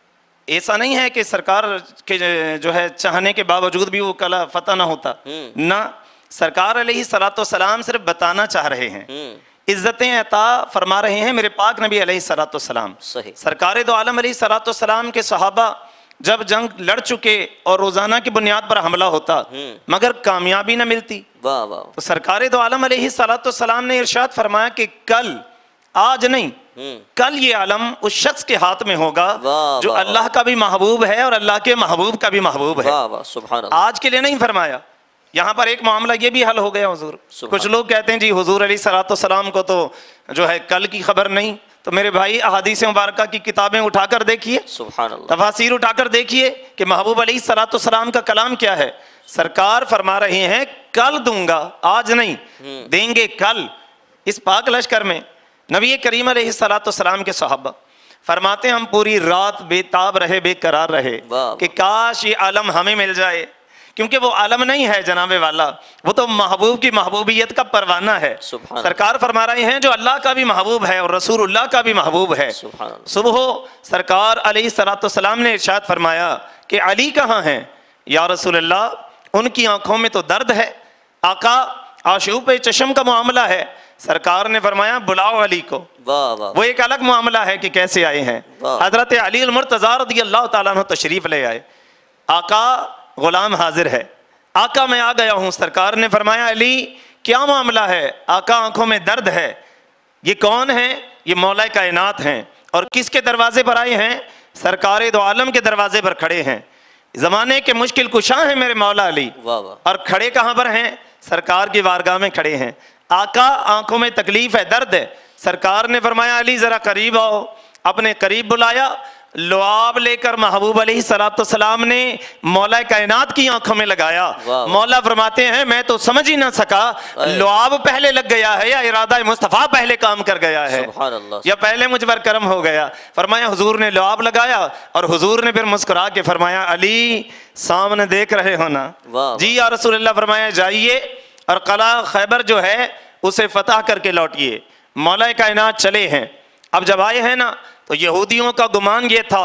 ऐसा नहीं है कि सरकार के जो है चाहने के बावजूद भी वो कला फतह ना होता, ना, सरकार अलैहिस्सलातु वस्सलाम सिर्फ बताना चाह रहे हैं, इज़्ज़तें अता फरमा रहे हैं मेरे पाक नबी अलैहिस्सलातु वस्सलाम। सरकार दो आलम अलैहिस्सलातु वस्सलाम के सहाबा जब जंग लड़ चुके और रोज़ाना की बुनियाद पर हमला होता मगर कामयाबी न मिलती, वाह वाह, तो सरकार दो आलम अलैहिस्सलातु वस्सलाम ने इरशाद फरमाया कि कल, आज नहीं, कल ये आलम उस शख्स के हाथ में होगा जो अल्लाह का भी महबूब है और अल्लाह के महबूब का भी महबूब है। वाह वाह, सुभान अल्लाह। आज के लिए नहीं फरमाया। यहाँ पर एक मामला ये भी हल हो गया हुजूर। कुछ लोग कहते हैं जी हुजूर अलैहिस्सलातु वस्सलाम को तो जो है कल की खबर नहीं, तो मेरे भाई अहादीस मुबारका की किताबें उठाकर देखिए, सुभान अल्लाह, तफासीर उठाकर देखिए कि महबूब अलैहिस्सलातु वस्सलाम का कलाम क्या है। सरकार फरमा रहे हैं कल दूंगा, आज नहीं, देंगे कल। इस पाक लश्कर में नबी करीम अलैहिस्सलातु वस्सलाम के सहाबा फरमाते हम पूरी रात बेताब रहे, बेकरार रहे कि काश ये आलम हमें मिल जाए, क्योंकि वो आलम नहीं है जनाबे वाला, वो तो महबूब की महबूबियत का परवाना है। सरकार फरमा रहे हैं जो अल्लाह का भी महबूब है और रसूलुल्लाह का भी महबूब है। सुबह सरकार अलैहिस्सलातु वस्सलाम ने इरशाद फरमाया कि अली कहाँ हैं या रसूलल्लाह, उनकी आंखों में तो दर्द है, आका आशूब पे चश्म का मामला है। सरकार ने फरमाया बुलाओ अली को। वाह वाह, वो एक अलग मामला है कि कैसे आए हैं। हजरत अली अल-मुर्तज़ा रज़ियल्लाहु तआला अन्हु तशरीफ ले आए, आका गुलाम हाजिर है, आका मैं आ गया हूँ। सरकार ने फरमाया अली क्या मामला है, आका आंखों में दर्द है। ये कौन है? ये मौला कायनात हैं। और किसके दरवाजे पर आए हैं? सरकार दो आलम के दरवाजे पर खड़े हैं। ज़माने के मुश्किल कुशा हैं मेरे मौला अली। वाह वाह। और खड़े कहाँ पर हैं? सरकार की वारगाह में खड़े हैं। आका आंखों में तकलीफ है, दर्द है। सरकार ने फरमाया अली ज़रा करीब आओ। अपने करीब बुलाया, लुआब लेकर महबूब अलैहिस्सलातु वस्सलाम ने मौला कायनात की आंखों में लगाया। मौला फरमाते हैं मैं तो समझ ही ना सका, लुआब पहले लग गया है या इरादा मुस्तफ़ा पहले काम कर गया है या पहले मुझ पर करम हो गया। फरमाया हुजूर ने लुआब लगाया और हुजूर ने फिर मुस्कुरा के फरमाया अली सामने देख रहे हो ना? जी या रसूलल्लाह। फरमाया जाइए और कला खैबर जो है उसे फतह करके लौटिए। मौला कायनात चले हैं। अब जब आए हैं ना तो यहूदियों का गुमान ये था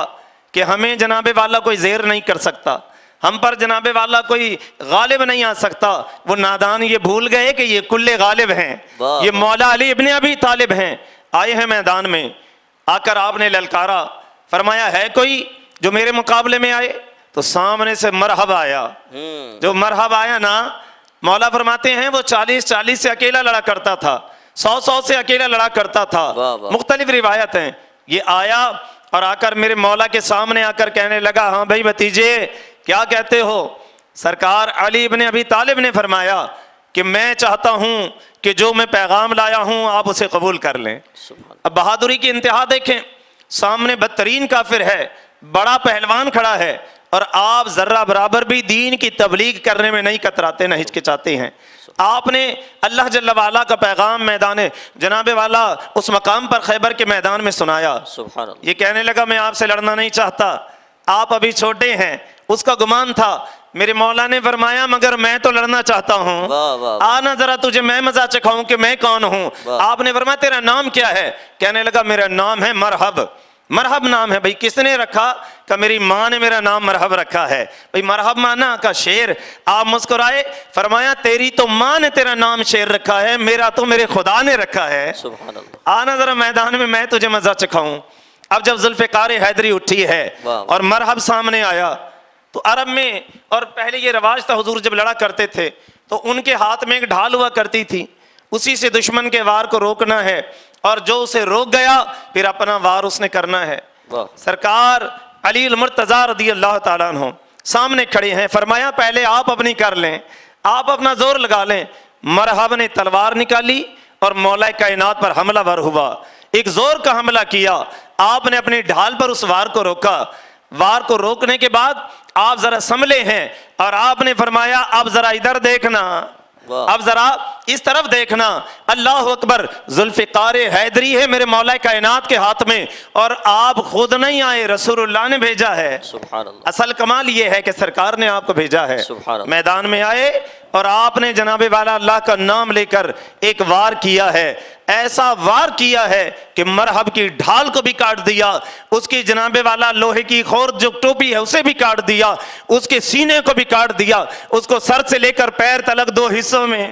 कि हमें जनाबे वाला कोई ज़ेर नहीं कर सकता, हम पर जनाबे वाला कोई गालिब नहीं आ सकता। वो नादान ये भूल गए कि ये कुल्ले गालिब हैं, ये मौला अली इब्ने अबी तालिब हैं। आए हैं मैदान में, आकर आपने ललकारा, फरमाया है कोई जो मेरे मुकाबले में आए? तो सामने से मरहब आया। जो मरहब आया ना, मौला फरमाते हैं वो चालीस चालीस से अकेला लड़ा करता था, सौ सौ से अकेला लड़ा करता था। मुख्तलिफ रिवायत हैं। ये आया और आकर मेरे मौला के सामने आकर कहने लगा, हाँ भाई भतीजे क्या कहते हो? सरकार अली इब्ने अबी तालिब ने फरमाया कि मैं चाहता हूँ कि जो मैं पैगाम लाया हूँ आप उसे कबूल कर लें। अब बहादुरी की इंतहा देखें, सामने बदतरीन काफिर है, बड़ा पहलवान खड़ा है, और आप जर्रा बराबर भी दीन की तबलीग करने में नहीं कतराते, न हिचकिचाते हैं। आपने अल्लाह जल्ल वाला का पैगाम मैदान जनाबे वाला उस मकाम पर खैबर के मैदान में सुनाया। ये कहने लगा मैं आपसे लड़ना नहीं चाहता, आप अभी छोटे हैं। उसका गुमान था। मेरे मौला ने फरमाया मगर मैं तो लड़ना चाहता हूँ, आना जरा तुझे मैं मजा चखाऊं कि मैं कौन हूँ। आपने फरमाया तेरा नाम क्या है? कहने लगा मेरा नाम है मरहब। मरहब नाम है। भाई किसने रखा? का मेरी माँ ने मेरा नाम मरहब रखा है। भाई मरहब माना का शेर। आप मुस्कुराए, फरमाया तेरी तो माँ ने तेरा नाम शेर रखा है, मेरा तो मेरे खुदा ने रखा है। आना जरा मैदान में मैं तुझे मजा चखाऊं। अब जब जुल्फ़िकार हैदरी उठी है और मरहब सामने आया, तो अरब में, और पहले ये रवाज था, हुजूर जब लड़ा करते थे तो उनके हाथ में एक ढाल हुआ करती थी, उसी से दुश्मन के वार को रोकना है, और जो उसे रोक गया फिर अपना वार उसने करना है। सरकार अली अल मुर्तज़ा रज़ी अल्लाह ताला अन्हु सामने खड़े हैं। फरमाया पहले आप अपनी कर लें, आप अपना जोर लगा लें। मरहब ने तलवार निकाली और मौला कायनात पर हमलावर हुआ। एक जोर का हमला किया। आपने अपनी ढाल पर उस वार को रोका। वार को रोकने के बाद आप जरा संभले हैं और आपने फरमाया अब जरा इधर देखना, अब जरा इस तरफ देखना। अल्लाह अकबर, जुल्फ़िकार हैदरी है मेरे मौला कायनात के हाथ में, और आप खुद नहीं आए, रसूलुल्लाह ने भेजा है। असल कमाल ये है कि सरकार ने आपको भेजा है। मैदान में आए और आपने जनाबे वाला अल्लाह का नाम लेकर एक वार किया है। ऐसा वार किया है कि मरहब की ढाल को भी काट दिया, उसकी जनाबे वाला लोहे की खोर जो टोपी है उसे भी काट दिया, उसके सीने को भी काट दिया, उसको सर से लेकर पैर तलक दो हिस्सों में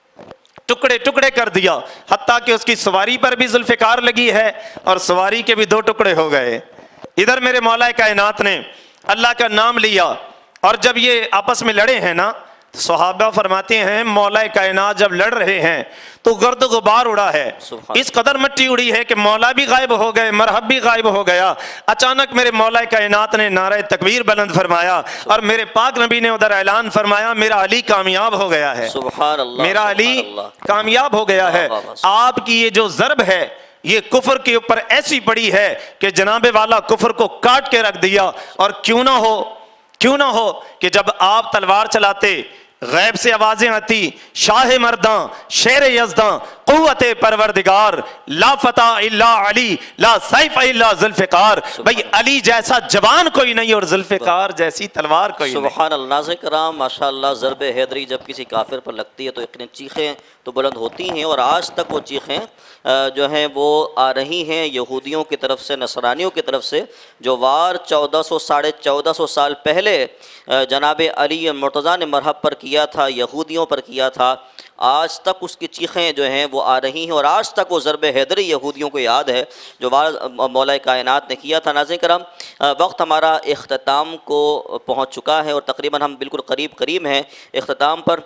टुकड़े टुकड़े कर दिया। हत्ता कि उसकी सवारी पर भी जुल्फ़िकार लगी है और सवारी के भी दो टुकड़े हो गए। इधर मेरे मौला कायनात ने अल्लाह का नाम लिया, और जब ये आपस में लड़े हैं ना, सहाबा फरमाते हैं मौला कायनात जब लड़ रहे हैं तो गर्द गुबार उड़ा है, इस कदर मिट्टी उड़ी है कि मौला भी गायब हो गए, मरहब भी गायब हो गया। अचानक मेरे मौला कायनात ने नारे तकबीर बुलंद फरमाया और मेरे पाक नबी ने उधर ऐलान फरमाया मेरा अली कामयाब हो गया है, मेरा अली कामयाब हो गया है। आपकी ये जो ज़रब है ये कुफर के ऊपर ऐसी पड़ी है कि जनाबे वाला कुफर को काट के रख दिया। और क्यों ना हो क्यों ना हो कि जब आप तलवार चलाते गैब से आवाजें आती, शाह मर्दां शेर यज़दां क़ुव्वते परवरदिगार ला फता इल्ला अली ला सैफ इल्ला जुल्फ़िकार। भाई अली जैसा जवान कोई नहीं और जुल्फ़िकार जैसी तलवार कोई नहीं। सुभान अल्लाह। नाज़रीन कराम माशाअल्लाह, ज़रब हैदरी जब किसी काफिर पर लगती है तो इतनी चीखें तो बुलंद होती हैं, और आज तक वो चीखें जो हैं वो आ रही हैं यहूदियों की तरफ से, नसरानियों की तरफ से। जो वार चौदह सौ साढ़े चौदह सौ साल पहले जनाब अली मुर्तज़ा ने मरहब पर किया था, यहूदियों पर किया था, आज तक उसकी चीखें जो हैं वो आ रही हैं, और आज तक वो ज़रब हैदरी यहूदियों को याद है जो वार मौला कायनात ने किया था। नाज़रीन करम, वक्त हमारा इख्तिताम को पहुँच चुका है और तकरीबन हम बिल्कुल करीब करीब हैं इख्तिताम पर।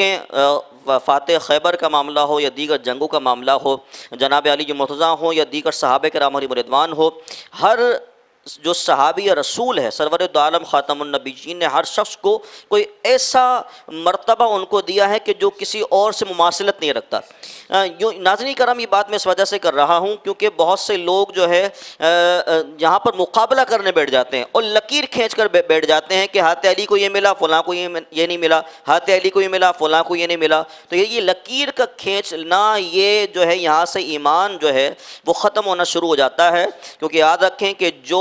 देखें, फ़ातह खैबर का मामला हो या दीगर जंगों का मामला हो, जनाब अली मुर्तज़ा हो या दीगर सहाबे किराम अलैहिम रिदवान हो, हर जो सहाबी या रसूल है सरवर दो आलम ख़ातमुन नबीय्यीन ने हर शख्स को कोई ऐसा मर्तबा उनको दिया है कि जो किसी और से मुमासिलत नहीं रखता। यूँ नाज़रीन करम, ये बात मैं इस वजह से कर रहा हूँ क्योंकि बहुत से लोग जो है यहाँ पर मुकाबला करने बैठ जाते हैं और लकीर खींच कर बैठ जाते हैं कि हाथ अली को ये मिला, फ़लाँ को ये ये नहीं मिला, हाथ अली को ये मिला, फ़लाँ को ये नहीं मिला। तो ये ये लकीर का खींचना, ये जो है यहाँ से ईमान जो है वो ख़त्म होना शुरू हो जाता है। क्योंकि याद रखें कि जो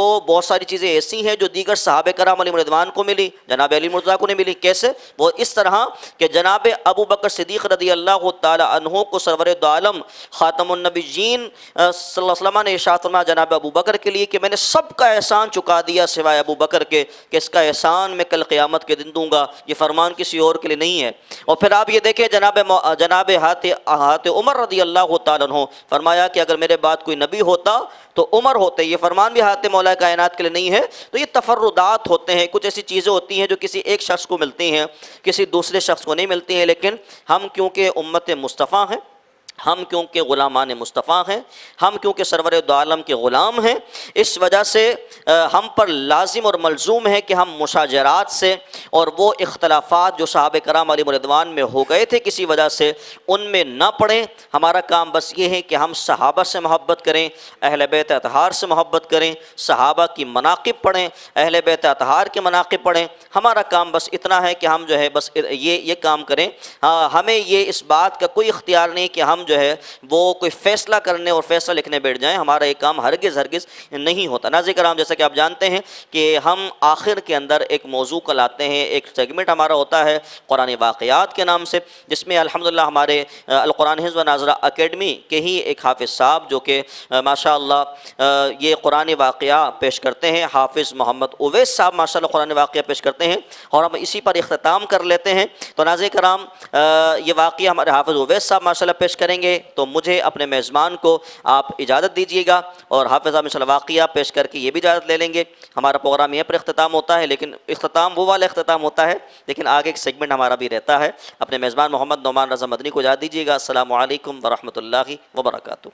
बहुत सारी चीज़ें ऐसी हैं जो दीगर सहाबे कराम अलैहिम रिदवान को मिली, जनाब अली मुर्तज़ा को नहीं मिली। कैसे? वो इस तरह कि जनाब अबू बकर सिद्दीक़ रज़ी अल्लाह ताला अन्हु को सरवर दो आलम ख़ातमुन नबिय्यीन सल्लल्लाहु अलैहि वसल्लम ने इरशाद फरमाया जनाब अबू बकर के लिए कि मैंने सबका एहसान चुका दिया सिवाय अबू बकर के, कि इसका एहसान मैं कल क़यामत के दिन दूंगा। ये फरमान किसी और के लिए नहीं है। और फिर आप ये देखें जनाब जनाब हात हात उमर रज़ी अल्लाह ताला अन्हु फरमाया कि अगर मेरे बाद कोई नबी होता तो उमर होते। ये फरमान भी हाथ मौला कायनात के लिए नहीं है। तो ये तफर्रुदात होते हैं, कुछ ऐसी चीज़ें होती हैं जो किसी एक शख्स को मिलती हैं, किसी दूसरे शख्स को नहीं मिलती हैं। लेकिन हम क्योंकि उम्मत मुस्तफ़ा हैं, हम क्योंकि ग़ुलामान मुस्तफ़ा हैं, हम क्योंकि सरवर दो आलम के ग़ुलाम हैं, इस वजह से हम पर लाजिम और मलजूम है कि हम मुशाजरात से और वो इख्तलाफात जो सहाबे कराम अलैहिम रिदवान में हो गए थे किसी वजह से, उनमें ना पड़ें। हमारा काम बस ये है कि हम सहाबा से मोहब्बत करें, अहले बैत अतहार से मोहब्बत करें, सहाबा की मनाक़िब पढ़ें, अहले बैत अतहार के मनाक़िब पढ़ें। हमारा काम बस इतना है कि हम जो है बस ये ये काम करें। हाँ, हमें ये इस बात का कोई इख्तियार नहीं कि हम जो है वो कोई फ़ैसला करने और फ़ैसला लिखने बैठ जाएं। हमारा ये काम हरगिज़ हरगिज़ नहीं होता। नाज़रीन कराम, जैसा कि आप जानते हैं कि हम आखिर के अंदर एक मौजू को लाते हैं, एक सेगमेंट हमारा होता है कुरानी वाक़यात के नाम से, जिसमें अल्हम्दुलिल्लाह हमारे अल कुरान हिफ्ज़ व नाज़रा अकेडमी के ही एक हाफ़िज़ साहब जो कि माशाअल्लाह ये कुरानी वाक़या पेश करते हैं, हाफ़िज़ मोहम्मद उवैस साहब माशाअल्लाह कुरानी वाक़या पेश करते हैं और हम इसी पर इख्तिताम कर लेते हैं। तो नाज़रीन कराम, ये वाक़या हमारे हाफ़िज़ उवैस साहब माशाअल्लाह पेश करेंगे। तो मुझे अपने मेज़बान को आप इजाज़त दीजिएगा और हाफ़िज़ साहब इंशाअल्लाह वाक़या पेश करके ये भी इजाज़त ले लेंगे। हमारा प्रोग्राम यहीं पर इख्तिताम होता है, लेकिन इख्तिताम वो वाला इख्तिताम होता है, लेकिन आगे एक सेगमेंट हमारा भी रहता है। अपने मेज़बान मोहम्मद नौमान रज़ा मदनी को इजाज़त दीजिएगा। अस्सलामु अलैकुम व रहमतुल्लाहि व बरकातुहू।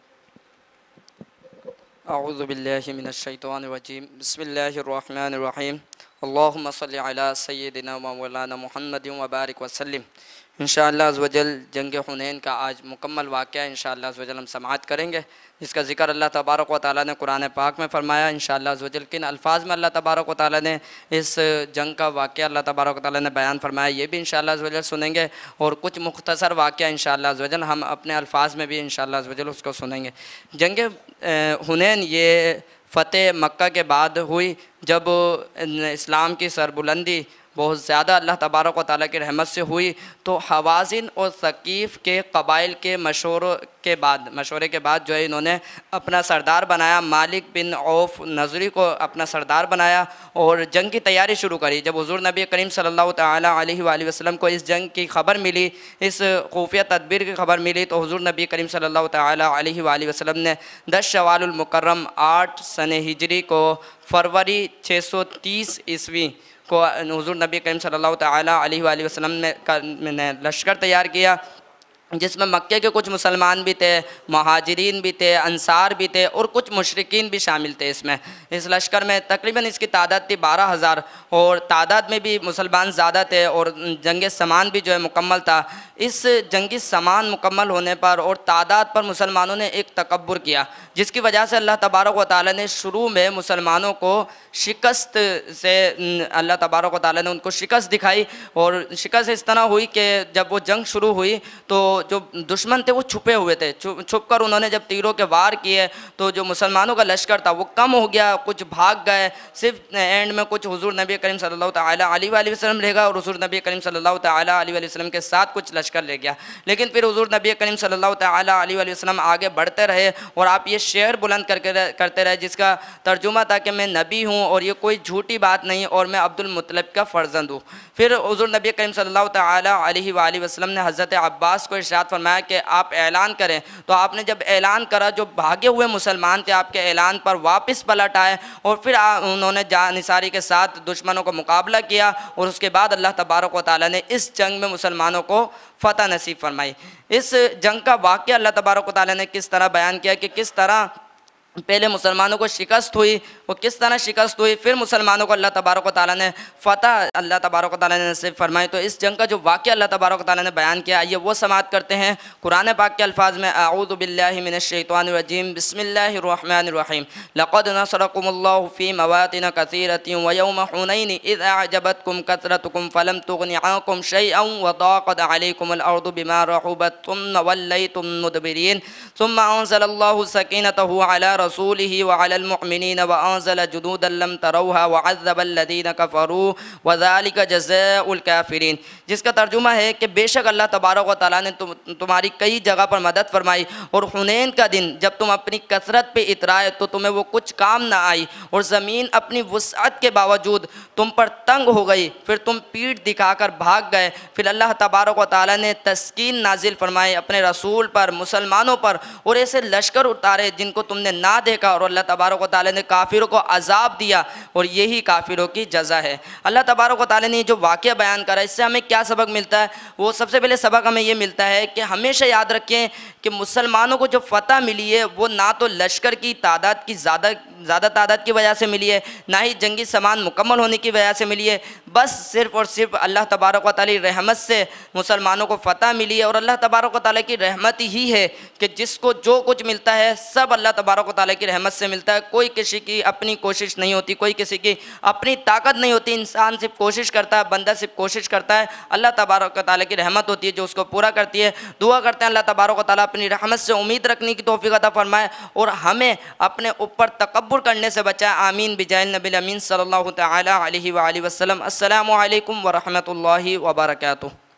अऊज़ु बिल्लाहि मिनश शैतानिर रजीम। बिस्मिल्लाहिर रहमानिर रहीम। अल्लाहुम्मा सल्लि अला सय्यिदिना व मौलाना मुहम्मदिन व बारिक वसल्लिम। इंशाअल्लाह अज़्ज़ व जल जंग हुनैन का आज मुकम्मल वाक़या इंशाअल्लाह अज़्ज़ व जल हम समाअत करेंगे, जिसका ज़िक्र अल्लाह तबारक व तआला ने कुरान पाक में फ़रमाया। इंशाअल्लाह अज़्ज़ व जल किन अल्फाज में अल्लाह तबारक व तआला ने इस जंग का वाक़या अल्लाह तबारक व तआला ने बयान फरमाया, ये भी इंशाअल्लाह अज़्ज़ व जल सुनेंगे। और कुछ मुख्तसर वाक़या इंशाअल्लाह अज़्ज़ व जल हम अपने अल्फाज में भी इंशाअल्लाह अज़्ज़ व जल उसको सुनेंगे। जंग हुनैन ये फ़तेह मक्का के बाद हुई, जब इस्लाम की सरबुलंदी बहुत ज़्यादा अल्लाह तबारक व तआला की रहमत से हुई। तो हवाज़िन और सकीफ़ के क़बाइल के मशवरों के बाद मशवरे के बाद जो है इन्होंने अपना सरदार बनाया, मालिक बिन औफ नज़री को अपना सरदार बनाया और जंग की तैयारी शुरू करी। जब हुज़ूर नबी करीम सल्लल्लाहु तआला अलैहि वसल्लम को इस जंग की ख़बर मिली, इस खुफिया तदबीर की ख़बर मिली, तो हुज़ूर नबी करीम सल्लल्लाहु तआला अलैहि वसल्लम ने दस शवालुल मुकर्रम आठ सने हिजरी को फरवरी छः सौ तीस ईस्वी को हुज़ूर नबी करीम सल्लल्लाहु तआला अलैहि वसल्लम ने लश्कर तैयार किया, जिसमें मक्के के कुछ मुसलमान भी थे, महाजिरीन भी थे, अंसार भी थे और कुछ मुशरिकीन भी शामिल थे। इसमें इस लश्कर में तकरीबन इसकी तादाद थी बारह हज़ार और तादाद में भी मुसलमान ज़्यादा थे और जंग सामान भी जो है मुकम्मल था। इस जंगी सामान मुकम्मल होने पर और तादाद पर मुसलमानों ने एक तकब्बुर किया, जिसकी वजह से अल्लाह तबारक व तआला ने शुरू में मुसलमानों को शिकस्त से अल्लाह तबारक व तआला ने उनको शिकस्त दिखाई। और शिकस्त इस तरह हुई कि जब वो जंग शुरू हुई तो जो दुश्मन थे वो छुपे हुए थे, छुप छुप कर उन्होंने जब तीरों के वार किए तो जो मुसलमानों का लश्कर था वो कम हो गया, कुछ भाग गए। सिर्फ एंड में कुछ हुज़ूर नबी करीम सल्लल्लाहु तआला अलैहि वसल्लम रह गया और हुज़ूर नबी करीम सल्लल्लाहु तआला अलैहि वसल्लम के साथ कुछ लश्कर ले गया। लेकिन फिर हुज़ूर नबी करीम सल्लल्लाहु तआला अलैहि वसल्लम आगे बढ़ते रहे और आप ये शेर बुलंद करके करते रहे, जिसका तर्जुमा था कि मैं नबी हूँ और ये कोई झूठी बात नहीं और मैं अब्दुल मुत्तलिब का फ़र्जंद हूँ। फिर हुज़ूर नबी करीम सल्लल्लाहु तआला अलैहि वसल्लम ने हज़रत अब्बास को इरशाद फरमाया कि आप ऐलान करें। तो आपने जब ऐलान करा, जो भागे हुए मुसलमान थे आपके ऐलान पर वापस पलट आए और फिर उन्होंने जानिसारी के साथ दुश्मनों को मुकाबला किया और उसके बाद अल्लाह तबारक व तआला ने इस जंग में मुसलमानों को फ़तह नसीब फरमाई। इस जंग का वाक़या अल्लाह तबारक व तआला ने किस तरह बयान किया कि किस तरह पहले मुसलमानों को शिकस्त हुई और किस तरह शिकस्त हुई, फिर मुसलमानों को अल्लाह तबारक व तआला ने फ़तह अल्लाह तबारक व तआला ने नसीब फरमाई। तो इस जंग का जो वाक़या अल्लाह तबारक व तआला ने बयान किया, ये वो समाअत करते हैं कुरान पाक के अल्फाज में। अऊज़ु बिल्लाहि मिनश शैतानिर रजीम। बिस्मिल्लाहिर रहमानिर रहीम। लक़द नसरकुमुल्लाहु फ़ी मवातिन कसीरतिन व यौम हुनैन इज़ अअजबतकुम कसरतुकुम फ़लम तुग़नि अन्कुम शैअन व ज़ाक़त अलैकुमुल अर्दु बिमा रहुबत थुम्मा वल्लैतुम मुदबिरीन थुम्मा अंज़लल्लाहु सकीनतहु अला रसूलिही व अलल मुअमिनीन व अंज़ल जुनूदन लम तरौहा व अज़्ज़बल लज़ीना कफ़रू व ज़ालिका जज़ाउल काफ़िरीन, जिसका तर्जुमा है कि बेशक अल्लाह तबारक व तआला ने तुम तुम्हारी कई जगह पर मदद फरमाई और हुनैन का दिन जब तुम अपनी कसरत पे इतराए तो तुम्हें वो कुछ काम ना आई और ज़मीन अपनी वुसअत के बावजूद तुम पर तंग हो गई, फिर तुम पीठ दिखाकर भाग गए। फिर अल्लाह तबारक व तआला ने तस्कीन नाजिल फरमाए अपने रसूल पर, मुसलमानों पर, और ऐसे लश्कर उतारे जिनको तुमने ना देखा, और अल्लाह तबारक व तआला ने काफिरों को अजाब दिया और यही काफिरों की जज़ा है। अल्लाह तबारक व तआला ने जो वाक़या बयान करा इससे हमें क्या सबक मिलता है? वो सबसे पहले सबक हमें ये मिलता है कि हमेशा याद रखें कि मुसलमानों को जो फ़तह मिली है वो ना तो लश्कर की तादाद की ज़्यादा ज़्यादा तादाद की वजह से मिली है, ना ही जंगी सामान मुकम्मल होने की वजह से मिली है, बस सिर्फ़ और सिर्फ अल्लाह तबारक व तआला की रहमत से मुसलमानों को फ़तह मिली है। और अल्लाह तबारक व तआला की रहमत ही है कि जिसको जो कुछ मिलता है सब अल्लाह तबारक व तआला की रहमत से मिलता है। कोई किसी की अपनी कोशिश नहीं होती, कोई किसी की अपनी ताकत नहीं होती, इंसान सिर्फ कोशिश करता है, बंदा सिर्फ कोशिश करता है, अल्लाह तबारक व तआला की रहमत होती है जो उसको पूरा करती है। दुआ करते हैं अल्लाह तबारक व तआला अपनी रहमत से उम्मीद रखने की तौफीक अता फरमाए और हमें अपने ऊपर तकब्बुर करने से बचाए। आमीन बिजाहिल नबील अमीन सल्लल्लाहु तआला अलैहि व आलिहि वसल्लम। अस्सलामु अलैकुम व रहमतुल्लाहि व बरकातुहू।